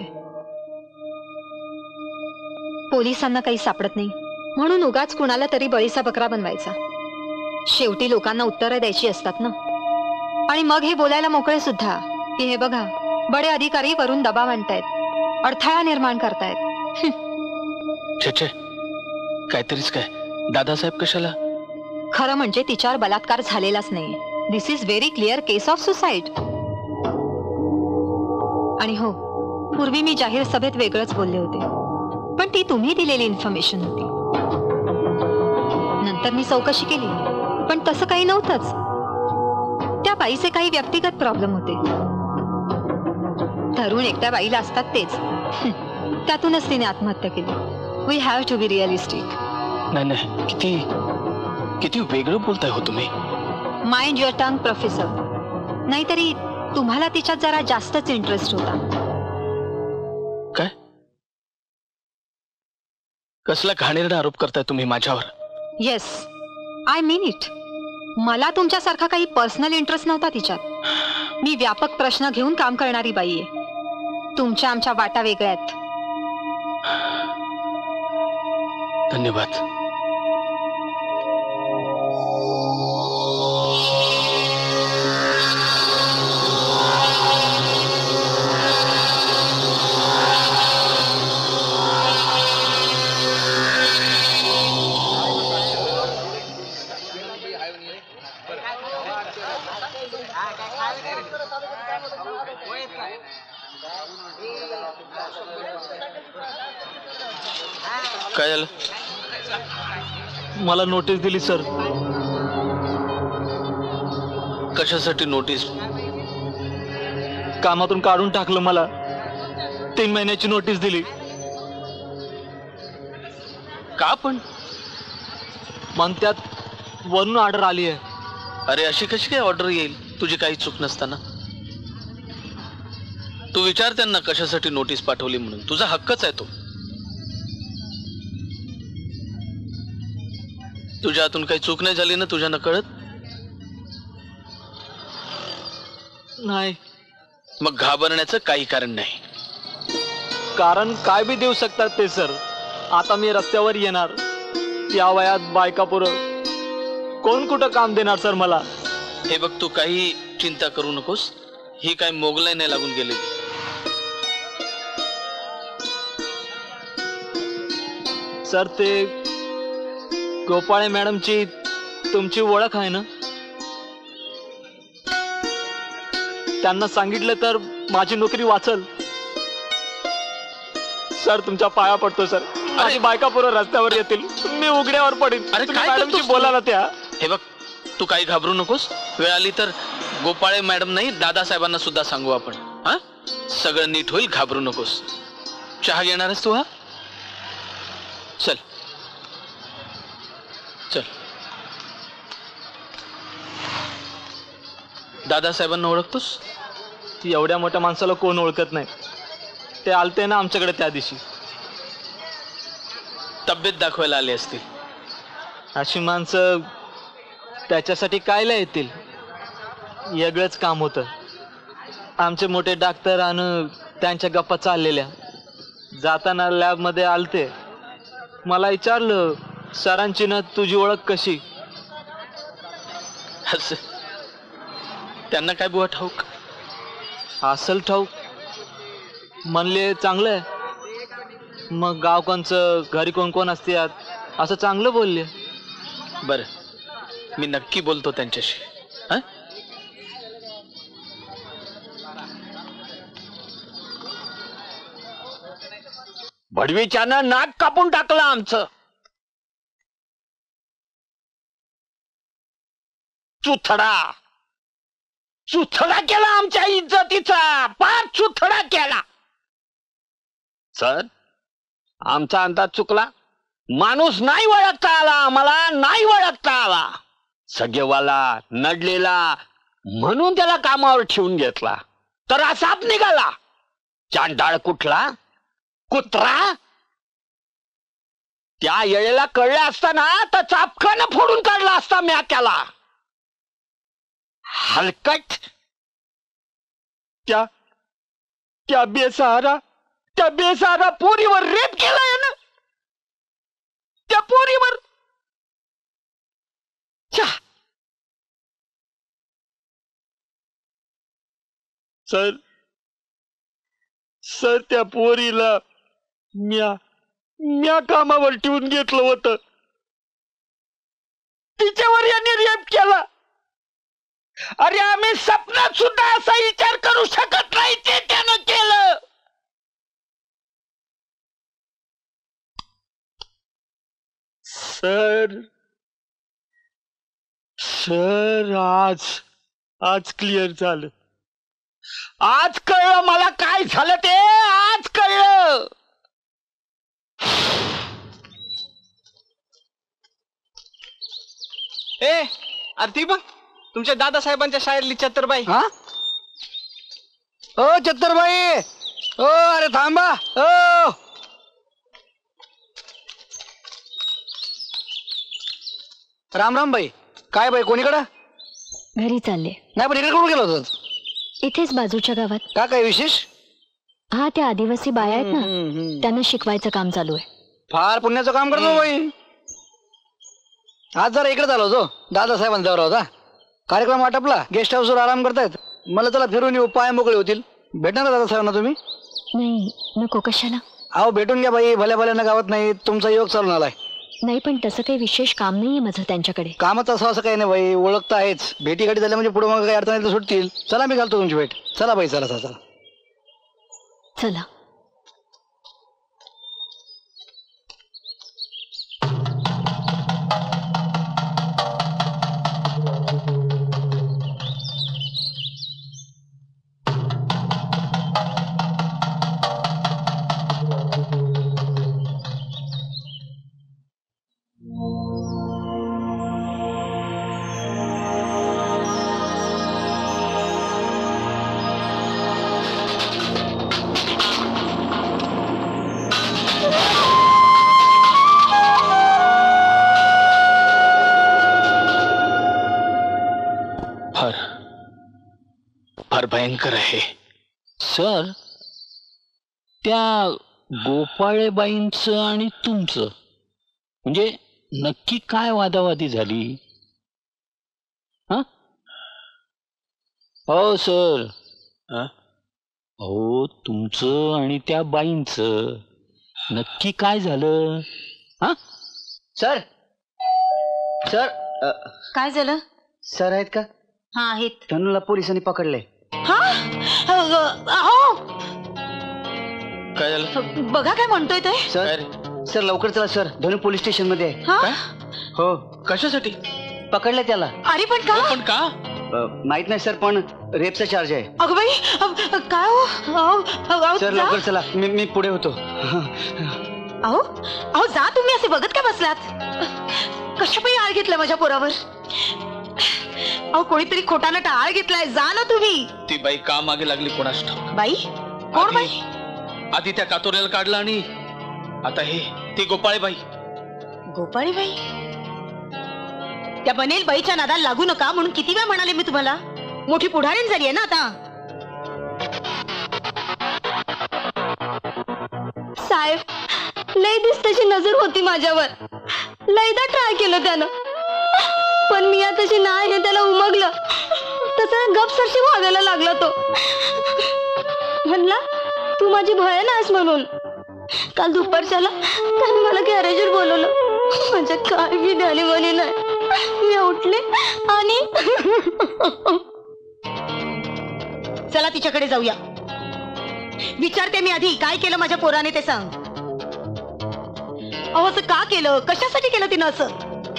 पोलिसांना काही सापडत नाही म्हणून उगाच कुणाला तरी बळीचा बकरा बनवायचा. शेवटी लोकांना उत्तरं द्यायची असतात ना. आणि मग हे बोलायला मोकळे सुद्धा की हे बघा, बडे अधिकारी वरून दबाव आणतायत, अडथळा निर्माण करतायत. छे छे, काहीतरीच काय. दादासाहेब कशाला? खरं म्हणजे तिच्यावर बलात्कार झालेलाच नाही. This is very clear case of suicide. आणि हो, पूर्वी मी जाहीर सभेत वेगळंच बोलले होते, पण ती तुम्ही दिलेली इन्फॉर्मेशन होती. नंतर मी चौकशी केली, पण तसं काही नव्हतंच. त्या बाईचे काही व्यक्तिगत प्रॉब्लेम होते. धरून एकट्या बाईला असतात तेच. त्यातूनच तिने आत्महत्या केली. We have to be realistic. नाही नाही, किती किती वेगळं बोलताय हो तुम्ही. Mind your tongue professor. नाहीतरी तुम्हाला तिच्यात जरा जास्तच इंटरेस्ट होता. काय? कसला घाणेरडा आरोप करताय तुम्ही माझ्यावर? Yes, I mean it. मला तुमच्यासारखा काही पर्सनल इंटरेस्ट नव्हता तिच्यात. मी व्यापक प्रश्न घेऊन काम करणारी बाई आहे. तुमच्या आमच्या वाटा वेगळ्या आहेत. धन्यवाद. काय झालं? मला नोटीस दिली सर. कशासाठी नोटीस? कामातून काढून टाकलं मला. 3 महिन्याची नोटीस दिली. का पण? म्हणत्यात वरून ऑर्डर आली आहे. अरे अशी कशी काय ऑर्डर येईल तुझी काही चूक नसताना? तू विचार त्यांना कशासाठी नोटीस पाठवली म्हणून. तुझा हक्कच आहे तो. तुझ्या हातून काही चूक नाही झाली ना तुझ्या नकळत? नाही. मग घाबरण्याचं काही कारण नाही. कारण काय बी देऊ शकतात ते सर. आता मी रस्त्यावर येणार, या वयात बायका पुरं कोण कुठं काम देणार सर मला? हे बघ, तू काही चिंता करू नकोस. ही काय मोगलाई नाही लागून गेलेली. सर ते गोपाळे मॅडमची तुमची ओळख आहे ना? त्यांना सांगितलं तर माझी नोकरी वाचल. सर तुमच्या पाया पडतो सर. माझी बायका पुरं रस्त्यावर येतील, मी उघड्यावर पडेन. अरे काय मॅडमशी बोला ना त्या. हे बघ, तू काही घाबरू नकोस. वेळ आली तर गोपाळे मॅडम नाही, दादासाहेबांना सुद्धा सांगू आपण. हा, सगळं नीट होईल. घाबरू नकोस. चहा घेणारच तू? हा, चल चल. दादासाहेबांना ओळखतोस? एवढ्या मोठ्या माणसाला कोण ओळखत नाही. ते आलते ना आमच्याकडे त्या दिवशी. तब्येत दाखवायला आले असतील. अशी माणसं त्याच्यासाठी कायला येतील? वेगळंच काम होतं. आमचे मोठे डॉक्टर आणि त्यांच्या गप्पा चाललेल्या. जाताना लॅब मध्ये आलते, मला विचारलं सरांची ना तुझी ओळख कशी. असं त्यांना काय बुवा ठाऊक? असल ठाऊक. म्हणले चांगलंय. मग गावकांचं घरी कोण कोण असतात असं चांगलं बोलले. बर, मी नक्की बोलतो त्यांच्याशी. हं? भडवीच्यानं नाक कापून टाकलं आमचं. चुथडा केला आमच्या इज्जतीचा, पार चुथडा केला. सर, आमचा अंदाज चुकला. माणूस नाही ओळखता आला, आम्हाला नाही ओळखता आला. सगेवाला नडलेला म्हणून त्याला कामावर ठेवून घेतला, तर असाच निघाला. चांडाळ कुठला कुत्रा. त्या येळेला कळलं असताना तर चापकानं फोडून काढला असता म्या त्याला. हलकट. त्या बेसहारा पोरीवर रेप केलाय ना. त्या पोरीवर सर त्या पोरीला म्या कामावर ठेवून घेतलं होतं. तिच्यावर याने रेप केला. अरे आम्ही स्वप्नात सुद्धा असा विचार करू शकत नाही ते त्यानं केलं. सर आज क्लिअर झालं. आज कळलं मला काय झालं ते. आज कळलं. अरे ती बघ तुमच्या दादासाहेबांच्या शाळेतली चत्तरबाई. हा ओ चत्तरबाई, ओ अरे थांबा. ओ राम राम बाई. काय बाई कोणीकडं? घरी चालले. नाही पण इकडे कुठं गेलो होतो? इथेच बाजूच्या गावात. का काय विशेष? हा त्या आदिवासी बाया आहेत ना, त्यांना शिकवायचं काम चालू आहे. फार पुण्याचं काम करतो बाई. आज जरा इकडे झालो होतो, दादासाहेबांचा दौरा होता. कार्यक्रम आटपला, गेस्ट हाऊसवर आराम करतायत. मला चला फिरून येऊ, पाय मोकळे होतील. भेटणार ना दादासाहेबांना तुम्ही? नाही नको. कशाला? अहो भेटून घ्या बाई, भल्या भल्यानं गावात नाही. तुमचा योग चालून आलाय. नाही पण तसं काही विशेष काम नाहीये माझं त्यांच्याकडे. कामच असं काही नाही बाई, ओळखता आहेच. भेटी गाठी झाल्या म्हणजे पुढे मग काही अडचण तर सुटतील. चला मी घालतो तुमची भेट. चला बाई, चला चला. चला. फार भयंकर आहे. सर, त्या गोपाळेबाईंचं आणि तुमचं म्हणजे नक्की काय वादावादी झाली? हो सर. हो, तुमचं आणि त्या बाईंचं नक्की काय झालं? सर सर काय झालं? सर आहेत का? हा आहेत. धनुला पोलिसांनी पकडले. काय झालं? बघा काय म्हणतोय ते. सर लवकर चला सर, धनु पोलीस स्टेशन मध्ये आहे. हो. कशासाठी पकडले त्याला? अरे पण का? पण का माहित नाही सर, पण रेपचा चार्ज आहे. अगं बाई काय हो? सर लवकर चला, मी पुढे होतो. अहो अहो जा तुम्ही. असे बघत काय बसलात? कशापायी आळ घेतलाय माझ्या पोरावर? अहो कोणीतरी खोटानं टाळ घेतलाय. जा ना तुम्ही. ती बाई का मागे लागली कोणास ठाऊक. बाई कोण बाई? आधी त्या कातोऱ्याला काढलं आणि आता हे ती गोपाळीबाई. गोपाळीबाई? त्या बनेल बाईच्या नादाला लागू नका म्हणून किती वेळ म्हणाले मी तुम्हाला. मोठी पुढारीण झाली आहे ना आता. साहेब लय दिसताची नजर होती माझ्यावर. लयदा ट्राय केलं त्यानं, पण मी तशी नाही हे त्याला उमगलं. तसं गपसरशी वागायला लागला तो. म्हणला तू माझी बहीण आहेस म्हणून. काल दुपारच्याला त्याने मला गॅरेजवर बोलवलं. माझ्या काय बी ध्यानी म्हणे नाही. मी उठले आणि चला तिच्याकडे जाऊया. विचारते मी आधी काय केलं माझ्या पोराने ते सांग. अहो असं का केलं, कशासाठी केलं तिनं असं?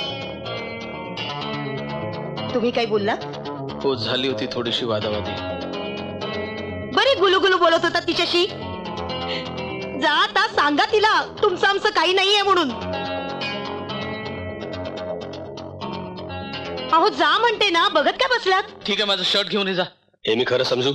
तुम्ही काय बोललात? हो झाली होती थोडीशी वादावादी. बरी गुलुगुलू बोलत होता तिच्याशी. जा आता सांगा तिला तुमचं आमचं काही नाहीये म्हणून. अहो जा म्हणते ना, बघत काय बसलात? ठीक आहे माझं शर्ट घेऊन ये जा. हे मी खरं समजू?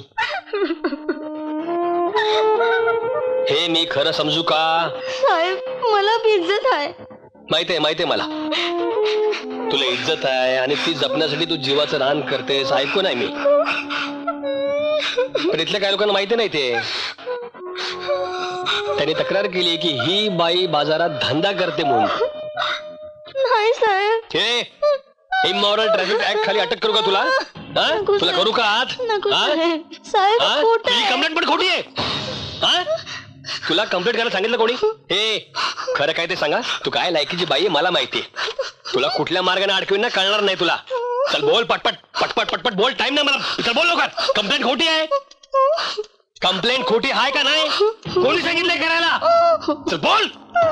हे मी खरं समजू का? साहेब मला इज्जत आहे. माहितीये मला तुला इज्जत आहे आणि ती जपण्यासाठी तू जीवाचं रान करतेस. ऐकू नाही मी, पण इथल्या काही लोकांना माहिती नाही. ते त्यांनी तक्रार केली की ही बाई बाजारात धंदा करते म्हणून. नाही साहेब. हे इमॉरल ट्रॅफिक ऍक्ट खाली अटक करू का तुला? तुला करू का आज? साहेब कंप्लेंट पण खोटी आहे. तुला कंप्लेंट करायला सांगितलं कोणी? हे खरं काय ते सांगा. तू काय लायकीची बाई आहे मला माहितीये. तुला कुठल्या मार्गाने अडकवीन ना कळणार नाही तुला. चल बोल पटपट पटपट पटपट बोल. टाइम नाही मला. चल बोल लवकर. कंप्लेंट खोटी आहे. कंप्लेंट खोटी आहे का नाही? कोणी सांगितलंय करायला? चल बोल.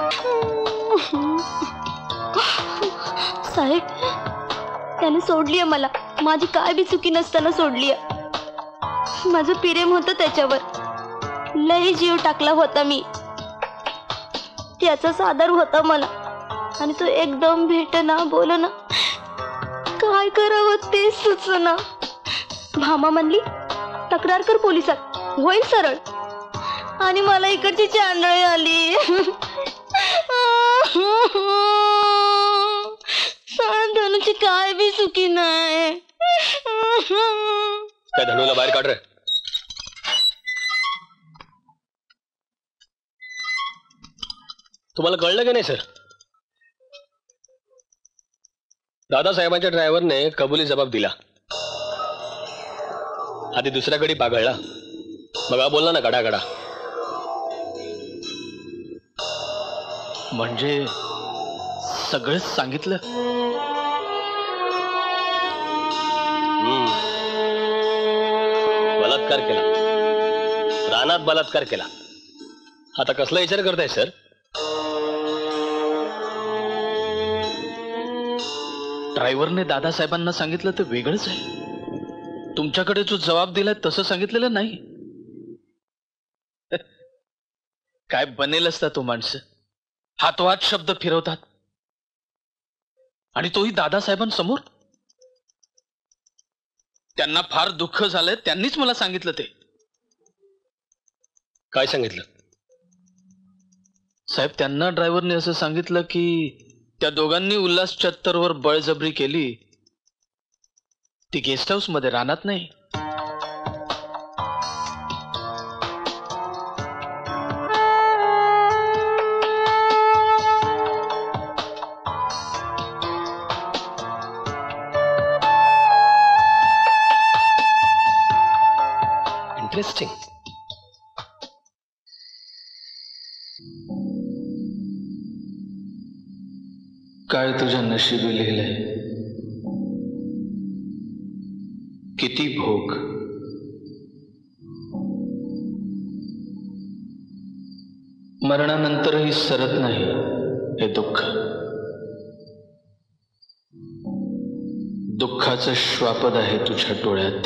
साहेब त्याने सोडलीये मला. माझी काय बी चुकी नसताना सोडलीये. माझं प्रेम होतं त्याच्यावर. लई जीव टाकला होता मी. त्याचाच आदर होता मला आणि तो एकदम भेटना बोलना. काय करावं ते सुचना. भामा म्हणली तक्रार कर पोलिसात, होईल सरळ. आणि मला इकडची चांदळी आली. धनुची काय बी चुकी नाही. त्या धनुला बाहेर काढ रे. तुम्हाला कळलं की नाही सर? दादासाहेबांच्या ड्रायव्हरने कबुली जबाब दिला. आधी दुसऱ्याकडे पागळला, मग हा बोलला ना गडागडा. म्हणजे सगळंच सांगितलं? बलात्कार केला, रानात बलात्कार केला. आता कसला विचार करताय सर? ड्रायव्हरने दादासाहेबांना सांगितलं ते वेगळंच आहे. तुमच्याकडे जो जबाब दिलाय तसं सांगितलेलं नाही. काय बनेल असता तो माणसं. हातोहात शब्द फिरवतात आणि तोही दादासाहेबांसमोर. त्यांना फार दुःख झालंय, त्यांनीच मला सांगितलं. ते काय सांगितलं साहेब? त्यांना ड्रायव्हरने असं सांगितलं की त्या दोघांनी उल्हास चत्तरवर बळजबरी केली. ती गेस्ट हाऊस मध्ये, रानात नाही. इंटरेस्टिंग. काय तुझ्या नशिबी लिहिलंय. किती भोग. मरणानंतरही सरत नाही हे दुःख. दुःखाचं श्वापद आहे तुझ्या डोळ्यात.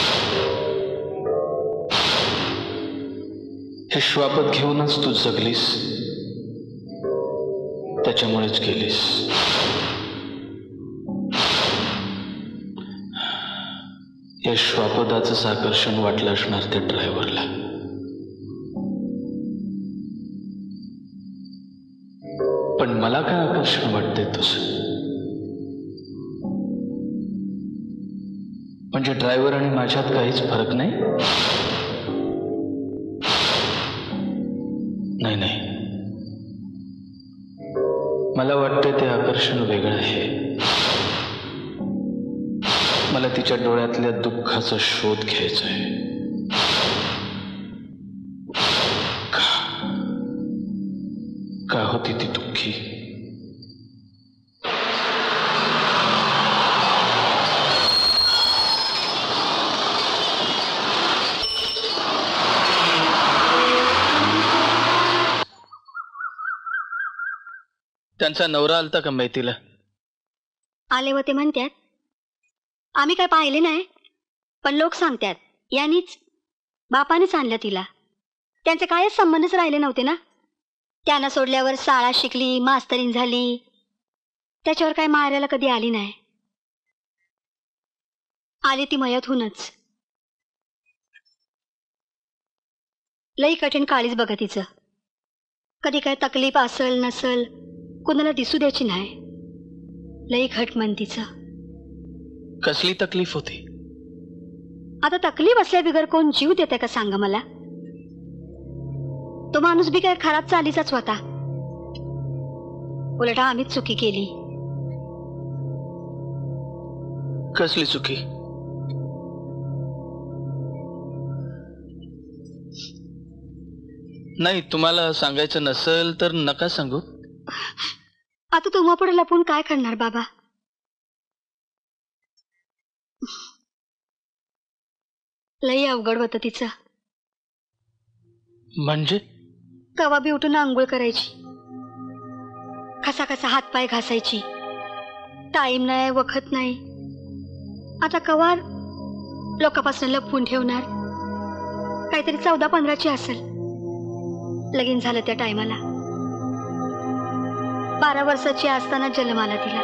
हे श्वापद घेऊनच तू जगलीस, त्याच्यामुळेच गेलीस. या श्वापदाचंच आकर्षण वाटलं असणार त्या ड्रायव्हरला. पण मला काय आकर्षण वाटतंय तुझं? म्हणजे ड्रायव्हर आणि माझ्यात काहीच फरक नाही? नाही, मला वाटते ते आकर्षण वेगळं आहे. मला तिच्या डोळ्यातल्या दुःखाचा शोध घ्यायचा आहे. का होती ती दुःखी? त्यांचा नवरा आलता का मैतीला? आले होते म्हणतात. आम्ही काय पाहिले नाही, पण लोक सांगतात यांनीच बापानेच आणलं तिला. त्यांचे कायच संबंधच राहिले नव्हते ना. त्यानं सोडल्यावर शाळा शिकली, मास्तरीन झाली, त्याच्यावर काय मारायला कधी आली नाही. आली ती मयतहूनच. लई कठीण काळीच बघा तिचं. कधी काय तकलीफ असल नसल कुणाला दिसू द्यायची नाही. लई घट मन तिचं. कसली तकलीफ होती? आता तकलीफ असल्या बिगर कोण जीव देते का सांगा मला? तो माणूस बी काय खराब चालीचाच होता. उलट आम्हीच चुकी केली. कसली चुकी? नाही, तुम्हाला सांगायचं नसेल तर नका सांगू. आता तुम्हा पुढे लपून काय करणार बाबा? लई अवघड होतं तिचं. म्हणजे? कवा बी उठून आंघोळ करायची, कसा कसा हातपाय घासायची, टाइम नाही वखत नाही. आता कवा लोकांपासून लपवून ठेवणार? काहीतरी 14-15ची असेल. लगीन झालं त्या टायमाला. 12 वर्षाची असताना जन्म आला तिला.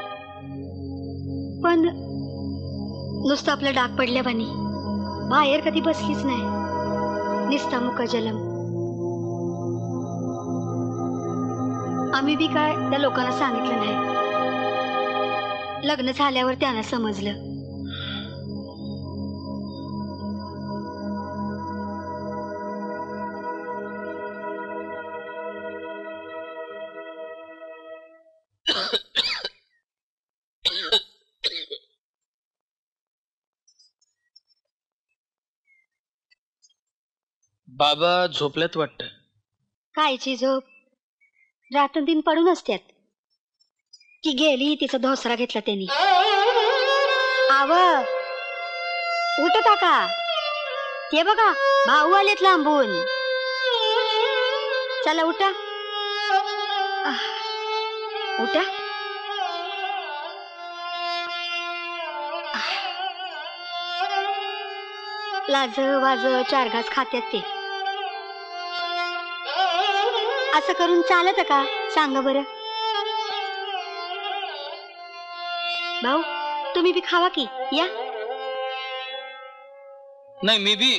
पण नुसतं आपलं डाग पडल्यावानी बाहेर कधी बसलीच नाही. निस्ता मुक जलम. आम्ही बी काय त्या लोकांना सांगितलं नाही. लग्न झाल्यावर त्यांना समजलं. बाबा झोपल्यात वाटतं. कायची झोप? रात्रंदिन पडून असत्यात. की गेली तिचा धोसरा घेतला त्यांनी. आव उठता का? ते बघा भाऊ आलेत लांबून. चला उठा उठा. लाज वाज 4 घास खात्यात ते. असं करून चालत का सांगा बरं? भाऊ तुम्ही बी खावा की. या. नाही,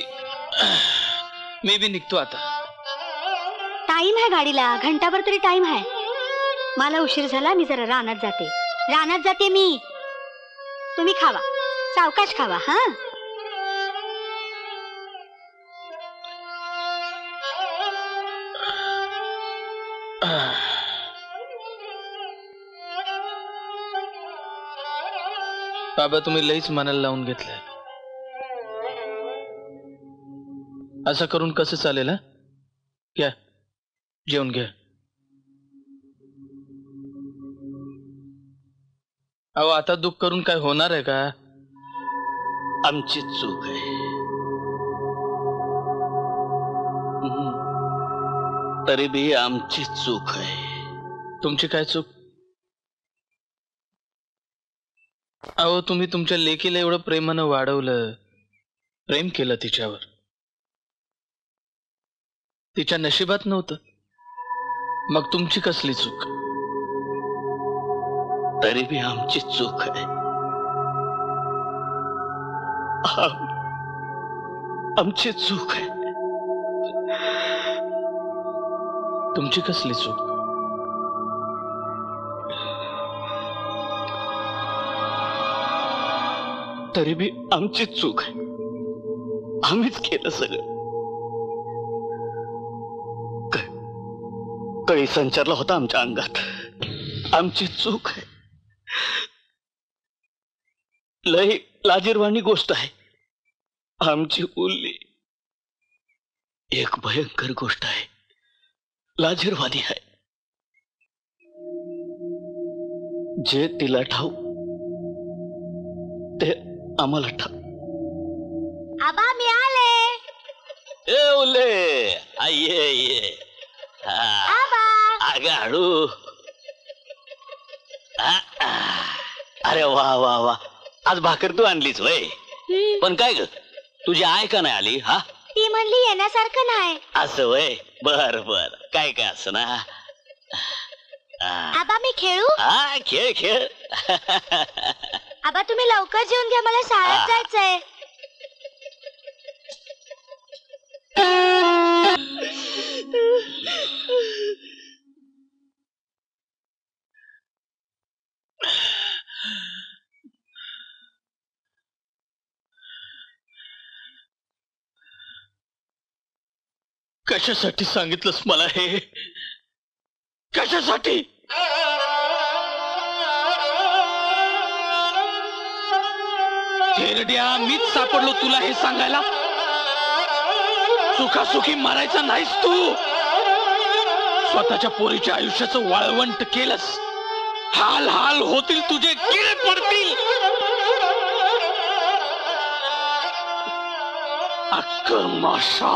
मी बी निघतो आता. टाइम आहे गाडीला, घंटाभर तरी टाइम आहे. मला उशीर झाला, मी जरा रानात जाते मी. तुम्ही खावा, सावकाश खावा. हा बाबा तुम्ही लईच मनाला लावून घेतलंय. असं करून कसं चालेल? हा घ्या, जेवून घ्या. अहो आता दुःख करून काय होणार आहे का? आमची चूक आहे. तरी बी आमची चूक आहे. तुमची काय चूक? अहो तुम्ही तुमच्या लेकीला एवढं प्रेमानं वाढवलं, प्रेम केलं तिच्यावर. तिच्या नशिबात नव्हतं, मग तुमची कसली चूक? तरी बी आमची चूक आहे. आमची चूक आहे. तुमची कसली चूक? तरी बी आमची चूक आहे. आम्हीच केलं सगळं. कळी संचारला होता आमच्या अंगात. आमची चूक आहे. लय लाजिरवाणी गोष्ट आहे. आमची उरली एक भयंकर गोष्ट आहे. लाजिरवाणी आहे. जे तिला ठाऊ ते आम्हाला ठाऊ. आबा मी आले. ए उले ये ये. अगं हळू. अरे वा वा वा, आज भाकर तू आणलीच वय. पण काय ग, तुझी आय का नाही आली? हा, ती म्हणली येण्यासारखं नाही. असं वय. बर बर, काय काय असं ना. आबा मी खेळू? हा खेळ खेळ. आबा तुम्ही लवकर जेवून घ्या, मला शाळेत जायचंय. कशासाठी सांगितलंस मला हे? कशासाठी? हेरड्या, मीच सापडलो तुला हे सांगायला. सुखासुखी मारायचा नाहीस तू. स्वतःच्या पोरीच्या आयुष्याचं वाळवंट केलंस. हाल हाल होतील तुझे, किडे पडतील. अक्क माशा.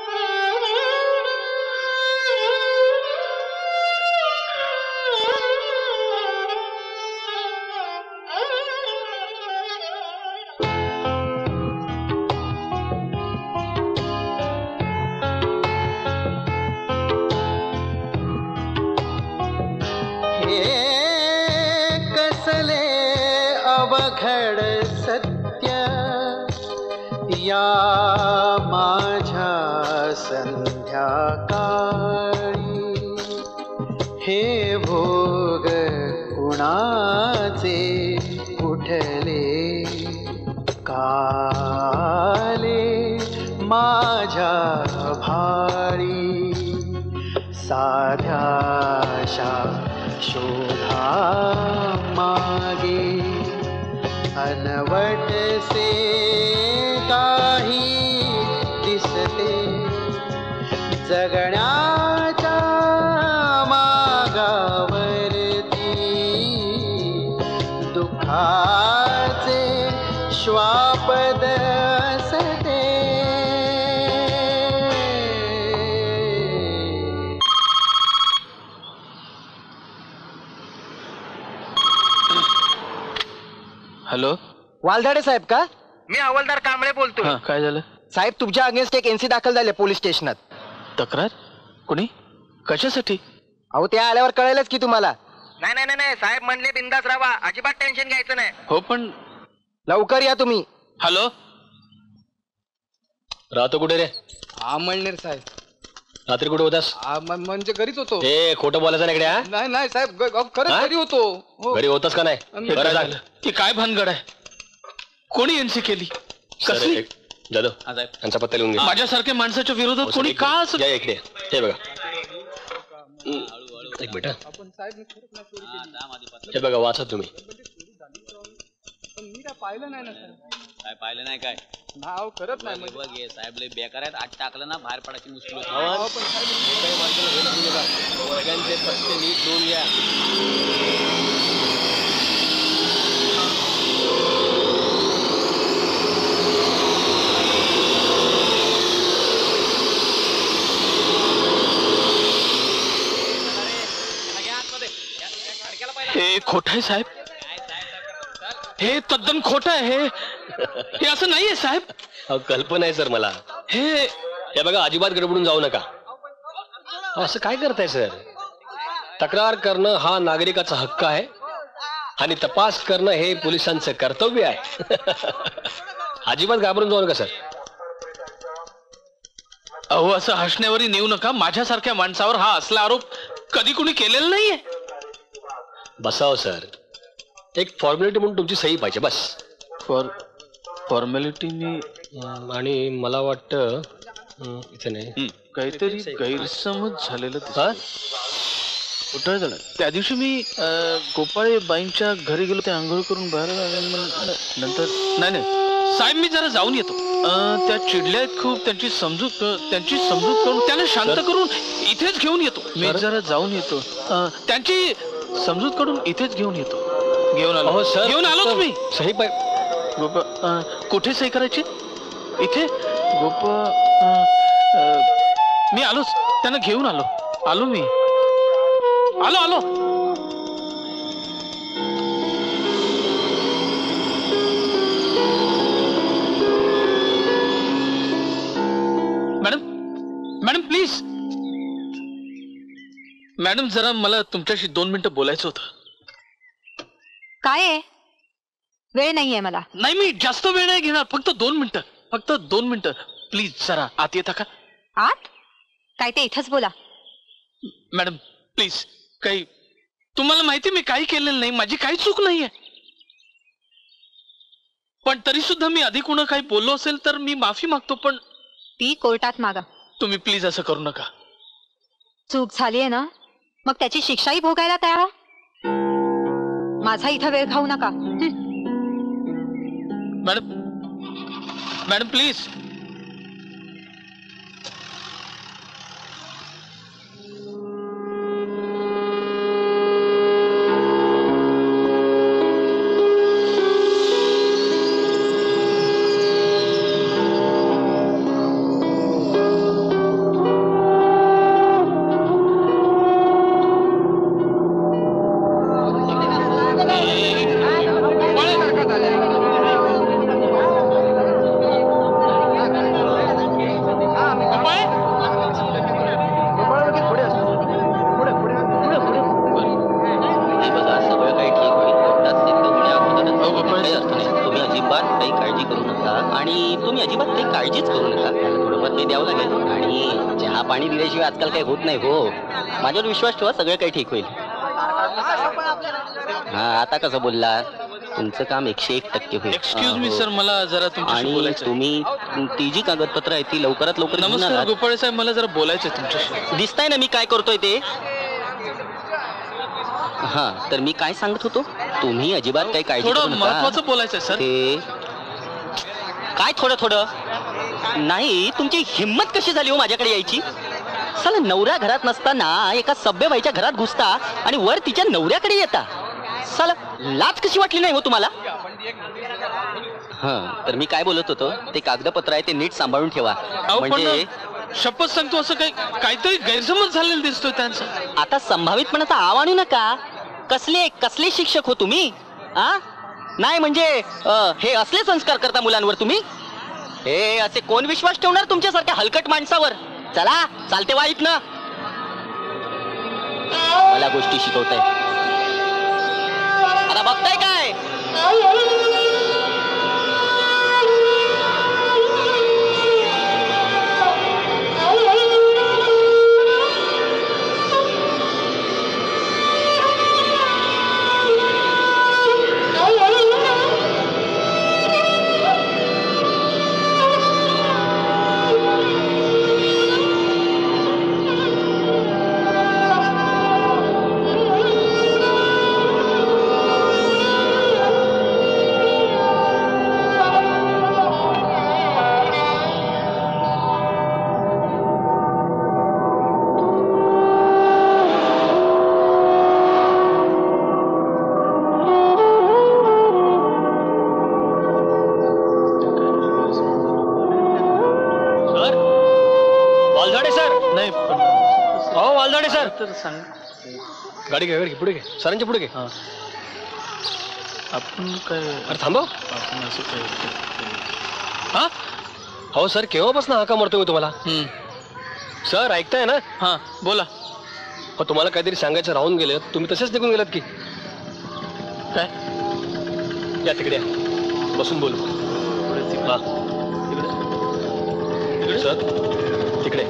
अवघड सत्य या माझ्या संध्याकाळी. हे भोग कुणाचे उठले काले माझ्या भाळी. साध्याशा शोधा मागे अनवटसे काही दिसते. जगण्याच्या मागावरती दुःखाचे श्वापद असते. हॅलो, वालदाडे साहेब का? मी हवालदार कांबळे बोलतो. काय झालं साहेब, तुमच्या अगेन्स्ट एक एनसी दाखल झाले पोलीस स्टेशनात. तक्रार? कोणी? कशासाठी? अहो ते आल्यावर कळेलच की तुम्हाला. नाही नाही नाही साहेब म्हणले बिंदास राहा, अजिबात टेन्शन घ्यायचं नाही. हो पण लवकर या तुम्ही. हॅलो, राहतो कुठे रे? मळनेर साहेब. रात्री कुठे होतास? म्हणजे घरीच होतो. हे खोटं बोलायचं नाही इकडे. नाही नाही साहेब, खरंच घरी होतो. घरी होतास का नाही? बरं सांग. ती काय भानगड आहे? कोणी एनसी केली? कसली? जाधव यांचा पत्ता लिहून घे. माझ्यासारख्या माणसाच्या विरोधात कोणी का असं? या इकडे. हे बघा, एक मिनिट. हे बघा, वाचा तुम्ही. मी काय पाहिलं नाही ना सर. काय पाहिलं नाही? काय नाव करत नाही. बघ हे साहेब लय बेकार आहेत. आत टाकलं ना बाहेर पडायची मुश्किल होती. सगळ्यांचे पत्ते नीट लिहून घ्या. हे खोट आहे साहेब. हे तद्दन खोट आहे. हे असं नाहीये साहेब. कल्पना आहे सर मला. हे बघा, अजिबात गडबडून जाऊ नका. असं काय करताय सर? तक्रार करणं हा नागरिकाचा हक्क आहे आणि तपास करणं हे पोलिसांचं कर्तव्य आहे. अजिबात घाबरून जाऊ नका सर. अहो, असं हसण्यावरही नेऊ नका. माझ्यासारख्या माणसावर हा असला आरोप कधी कुणी केलेला नाहीये. बसाव सर. एक फॉर्मॅलिटी म्हणून तुमची सही पाहिजे बस. फॉर्मॅलिटी मी आणि मला वाटतं इथे नाही, काहीतरी गैरसमज झालेलं. कुठं झालं? त्या दिवशी मी गोपाळे बाईंच्या घरी गेलो, ते आंघोळ करून बाहेर आले, नंतर नाही साहेब मी जरा जाऊन येतो. त्या चिडल्या आहेत खूप, त्यांची समजूत करून त्यांना शांत करून इथेच घेऊन येतो. मी जरा जाऊन येतो, त्यांची समजूत करून इथेच घेऊन येतो. घेऊन आलो सर, घेऊन आलोच मी. सही पाय गोपा कुठे सही करायची? इथे गोपा मी आलोच, त्यांना घेऊन आलो मी आलो. Madam please. मॅडम जरा मला तुमच्याशी 2 मिनिटं बोलायचं होतं. काय आहे? वेळ नाहीये मला. नाही मी जास्त वेळ नाही घेणार, फक्त 2 मिनिटं प्लीज. जरा आत येता का? आत? काय ते इथंच बोला. Madam please. काही तुम्हाला माहिती मी काही केलेलं नाही, माझी काही चूक नाहीये, पण तरी सुद्धा मी आधी कुणा काही बोललो असेल तर मी माफी मागतो, पण ती कोर्टात मागा. तुम्ही प्लीज असं करू नका. चूक झालीये ना, मग त्याची शिक्षाही भोगायला तयार. माझा इथं वेळ खाऊ नका. Madam please. आजकाल काही होत नाही हो. माझ्यावर विश्वास ठेवा, सगळं काही ठीक होईल. हा आता कसं बोलला? तुमचं काम 101% होईल. एक्सक्यूज मी सर, मला जरा तुमच्याशी बोलायचं. तुम्ही ती जी कागदपत्र आहेत ती लवकरात लवकर. नमस्कार गोपाळे साहेब, मला जरा बोलायचं आहे तुमच्याशी. दिसताय ना मी काय करतोय ते. हा तर मी काय सांगत होतो, तुम्ही अजिबात काही काळजी करू नका. महत्वाचं बोलायचं सर. ते काय थोडं नाही, तुमची हिम्मत कशी झाली हो माझ्याकडे यायची? साला नवरा घरात नसताना एका सभ्य बाईच्या घरात घुसता आणि वर तिच्या नवऱ्याकडे येता. साला लाज कशी वाटली नाही हो तुम्हाला? हा तर मी काय बोलत होतो, ते कागदपत्र आहे ते नीट सांभाळून ठेवा. म्हणजे शपथ सांगतो, असं काहीतरी गैरसमज झालेला दिसतोय त्यांचा. आता संभावितपणाचा आव आणू नका. कसले शिक्षक हो तुम्ही? नाही म्हणजे हे असले संस्कार करता मुलांवर तुम्ही? हे असे कोण विश्वास ठेवणार तुमच्यासारख्या हलकट माणसावर? चला चालते वाईट ना, मला गोष्टी शिकवताय. आता बघताय काय? गाडी घे, पुढे घे, सरांच्या पुढे घे. आपण काय? अरे थांबव. आपण असं काय? हा हो सर, केव्हापासून हाका मारतोय मी तुम्हाला? सर ऐकताय ना? हा बोला. हो तुम्हाला काहीतरी सांगायचं राहून गेलं, तुम्ही तसेच निघून गेलात की काय? या तिकडे बसून बोलू. हा तिकडे सर, तिकडे.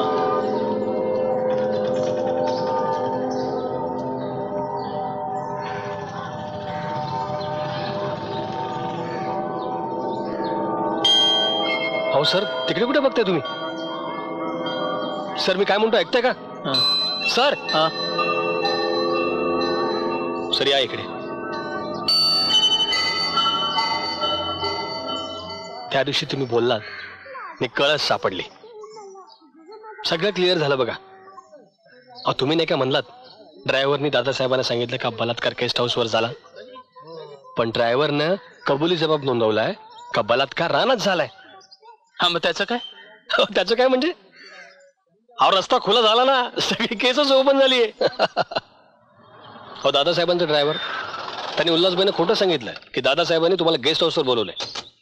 हो सर, तिकडे कुठे बघताय तुम्ही? सर मी काय म्हणतो ऐकताय का? सर सर या इकडे. त्या दिवशी तुम्ही बोललात मी कळस सापडली. सगळं क्लिअर झालं बघा. अहो तुम्ही नाही का म्हणलात ड्रायव्हरनी दादासाहेबांना सांगितलं का बलात्कार गेस्ट हाऊसवर झाला, पण ड्रायव्हरनं कबुली जबाब नोंदवलाय का बलात्कार रानात झालाय. हा मग त्याचं काय? त्याचं काय म्हणजे अहो रस्ता खुला झाला ना, सगळी केसच ओपन झाली आहे. हो दादासाहेबांचा ड्रायव्हर त्यांनी उल्हासबाईंना खोटं सांगितलंय की दादासाहेबांनी तुम्हाला गेस्ट हाऊसवर बोलवलंय.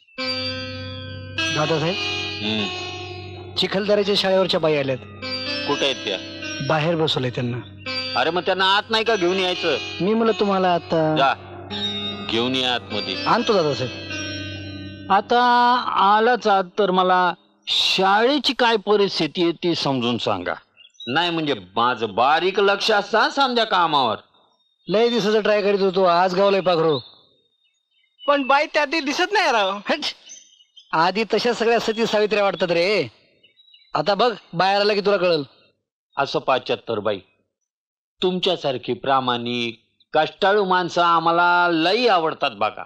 दादासाहेब चिखलदऱ्याच्या शाळेवरच्या बाई आल्यात. कुठे आहेत त्या? बाहेर बसवलंय त्यांना. अरे मग त्यांना आत नाही का घेऊन यायचं? मी म्हणलं तुम्हाला आता जा घेऊन या आतमध्ये. आणतो दादासाहेब. आता आलाच आत तर मला शाळेची काय परिस्थिती आहे ती समजून सांगा. नाही म्हणजे माझं बारीक लक्ष असता समजा कामावर. लय दिवसाचा ट्राय करीत होतो, आज गावलंय पाखरू. पण बाई त्या दिसत नाही राव. आधी तशा सगळ्या सती सावित्र्या वाटतात रे. आता बघ बाहेर आला की तुला कळल. असं 75 बाई तुमच्यासारखी प्रामाणिक कष्टाळू माणसं आम्हाला लई आवडतात बघा.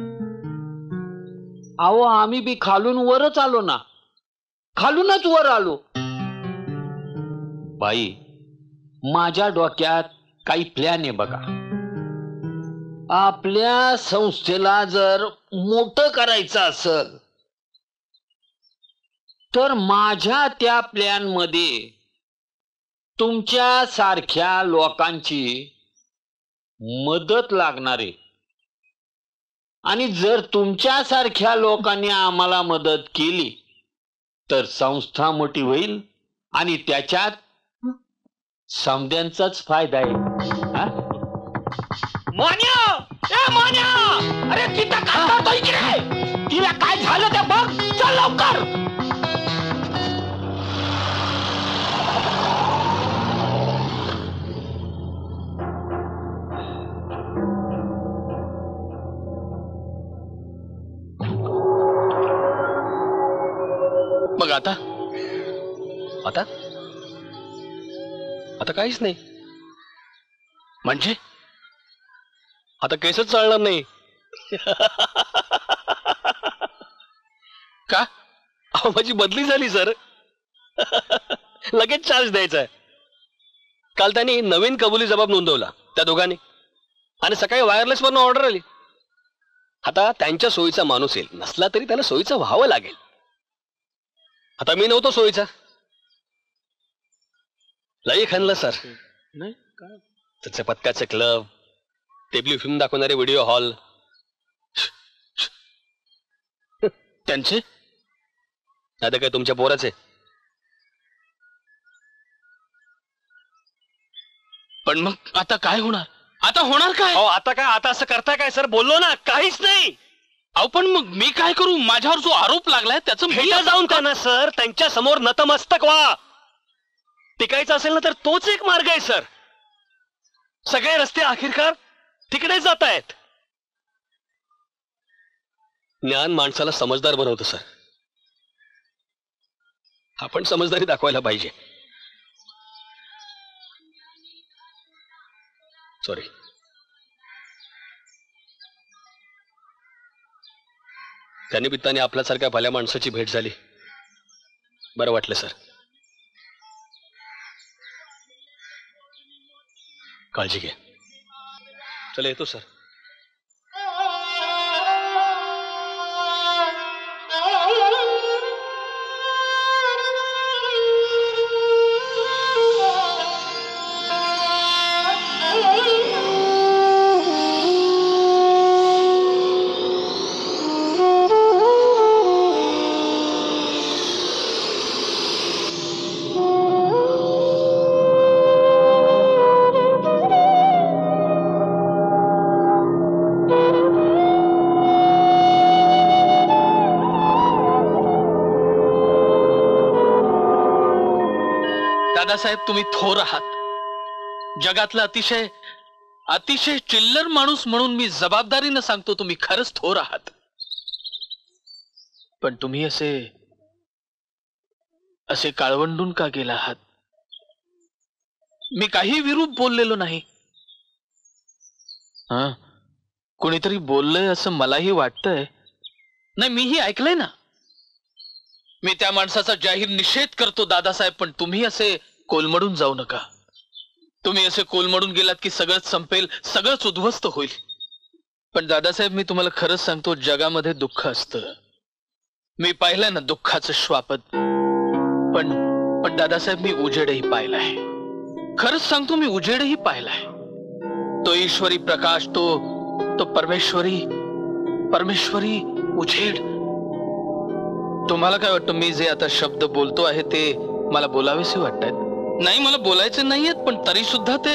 अहो आम्ही बी खालून वरच आलो ना, खालूनच वर आलो. बाई माझ्या डोक्यात काही प्लॅन आहे बघा. आपल्या संस्थेला जर मोठं करायचं असेल तर माझ्या त्या प्लॅन मध्ये तुमच्या सारख्या लोकांची मदत लागणार आहे. आणि जर तुमच्या सारख्या लोकांनी आम्हाला मदत केली तर संस्था मोठी होईल आणि त्याच्यात समद्यांचाच फायदा आहे. मान्या ए मान्या, अरे तिथं काय करतोय इकडे? तिला काय झालं ते बघ, चल लवकर. मग आता आता आता काहीच नाही म्हणजे आता केसच चालणार नाही का? अहो माझी बदली झाली सर. लगेच चार्ज द्यायचा आहे. काल त्यांनी नवीन कबुली जबाब नोंदवला त्या दोघांनी आणि सकाळी वायरलेस वरनं ऑर्डर आली. आता त्यांच्या सोयीचा माणूस येईल, नसला तरी त्याला सोयीचं व्हावं लागेल. आता मी नव्हतो सोयीचा. लई खणलं सर. नाही त्याचे पत्त्याचे क्लब, टेबली फिल्म दाखवणारे व्हिडिओ हॉल, त्यांचे आता काय तुमच्या पोराचे. पण मग आता काय होणार? आता होणार काय? आता काय? आता असं करताय काय सर? बोललो ना काहीच नाही. अहो पण मग मी काय करू? माझ्यावर जो आरोप लागलाय त्याचं भेटा जाऊन त्यांना सर, त्यांच्या समोर नतमस्तक व्हा. टिकायचं असेल ना तर तोच एक मार्ग आहे सर. सगळे रस्ते अखेरकार तिकडे जात आहेत. ज्ञान माणसाला समजदार बनवतं सर. आपण समजदारी दाखवायला पाहिजे. सॉरी. त्या निमित्ताने आपल्यासारख्या भल्या माणसाची भेट झाली, बरं वाटलं सर. काळजी घ्या. चला येतो सर. दादासाहेब तुम्ही थोर आहात. जगातला अतिशय अतिशय चिल्लर माणूस म्हणून मी जबाबदारीनं सांगतो, तुम्ही खरंच थोर आहात. पण तुम्ही असे काळवंडून का गेला आहात? मी काही विरूप बोललेलो नाही. हा, कोणीतरी बोललंय असं मलाही वाटतंय. नाही, मीही ऐकलंय ना. मी त्या माणसाचा जाहीर निषेध करतो दादासाहेब, पण तुम्ही असे कोलमडून जाऊ नका. तुम्ही असे कोलमडून गेलात की सगळंच संपेल, सगळंच उद्ध्वस्त होईल. पण दादासाहेब, मी तुम्हाला खरंच सांगतो, जगामध्ये दुःख असतं. मी पाहिलंय ना दुःखाचं श्वापद. पण दादासाहेब, मी उजेडही पाहिलाय. खरंच सांगतो, मी उजेडही पाहिलाय. तो ईश्वरी प्रकाश, तो परमेश्वरी उजेड. तुम्हाला काय वाटतं, मी जे आता शब्द बोलतो आहे ते मला बोलावेसे वाटतायत? नाही, मला बोलायचे नाहीयेत, पण तरी सुद्धा ते.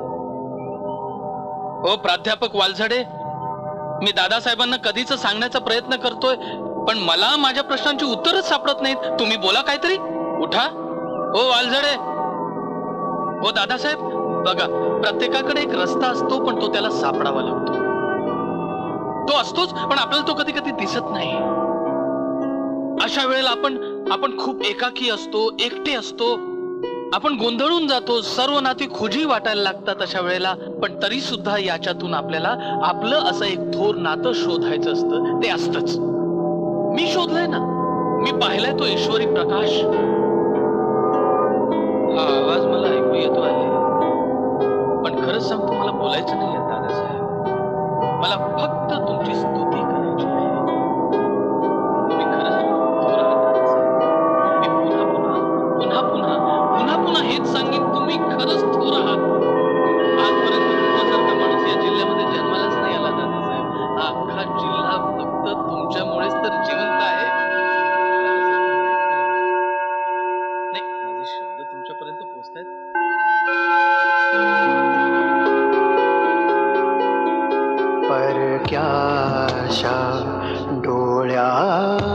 ओ प्राध्यापक वालझाडे, मी दादासाहेबांना कधीच सांगण्याचा प्रयत्न करतोय, पण मला माझ्या प्रश्नांची उत्तरच सापडत नाहीत. तुम्ही बोला काहीतरी. उठा. ओ वालझाडे, ओ दादासाहेब, बघा, प्रत्येकाकडे एक रस्ता असतो, पण तो त्याला सापडावा लागतो. तो असतोच, पण आपल्याला तो कधी कधी दिसत नाही. अशा वेळेला आपण खूप एकाकी असतो, एकटे असतो, आपण गोंधळून जातो, सर्व नाती खुजी वाटायला लागतात अशा वेळेला. पण तरी सुद्धा याच्यातून आपल्याला आपलं असं एक थोर नातं शोधायचं असतं. ते असतच. मी शोधलंय ना, मी पाहिलाय तो ईश्वरी प्रकाश. हा आवाज मला ऐकू येतो आहे, पण खरंच सांगतो, मला बोलायचं नाही आहे दादासाहेब. मला फक्त तुमची स्तुती करायची आहे. तुम्ही खरंच थोर आहात दादासाहेब. मी पुन्हा पुन्हा हेच सांगेन, तुम्ही खरंच थोर आहात. आजपर्यंत तुमच्यासारखा माणूस या जिल्ह्यामध्ये जन्मालाच नाही आला दादासाहेब. हा अख्खा जिल्हा फक्त तुमच्यामुळेच तर जिवंत आहे. नाही, माझे शब्द तुमच्यापर्यंत पोहोचतायत. परक्याशा डोळ्यामध्ये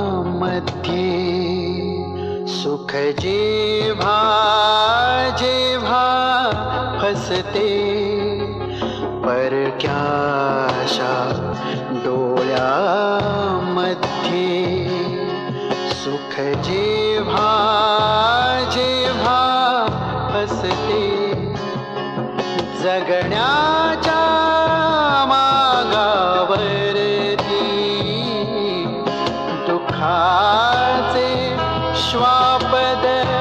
सुख जेव्हा जेव्हा फसते, परक्याशा डोळ्यामध्ये सुख जेव्हा जेव्हा फसते, जगण्याच्या दुःखाचे श्वापद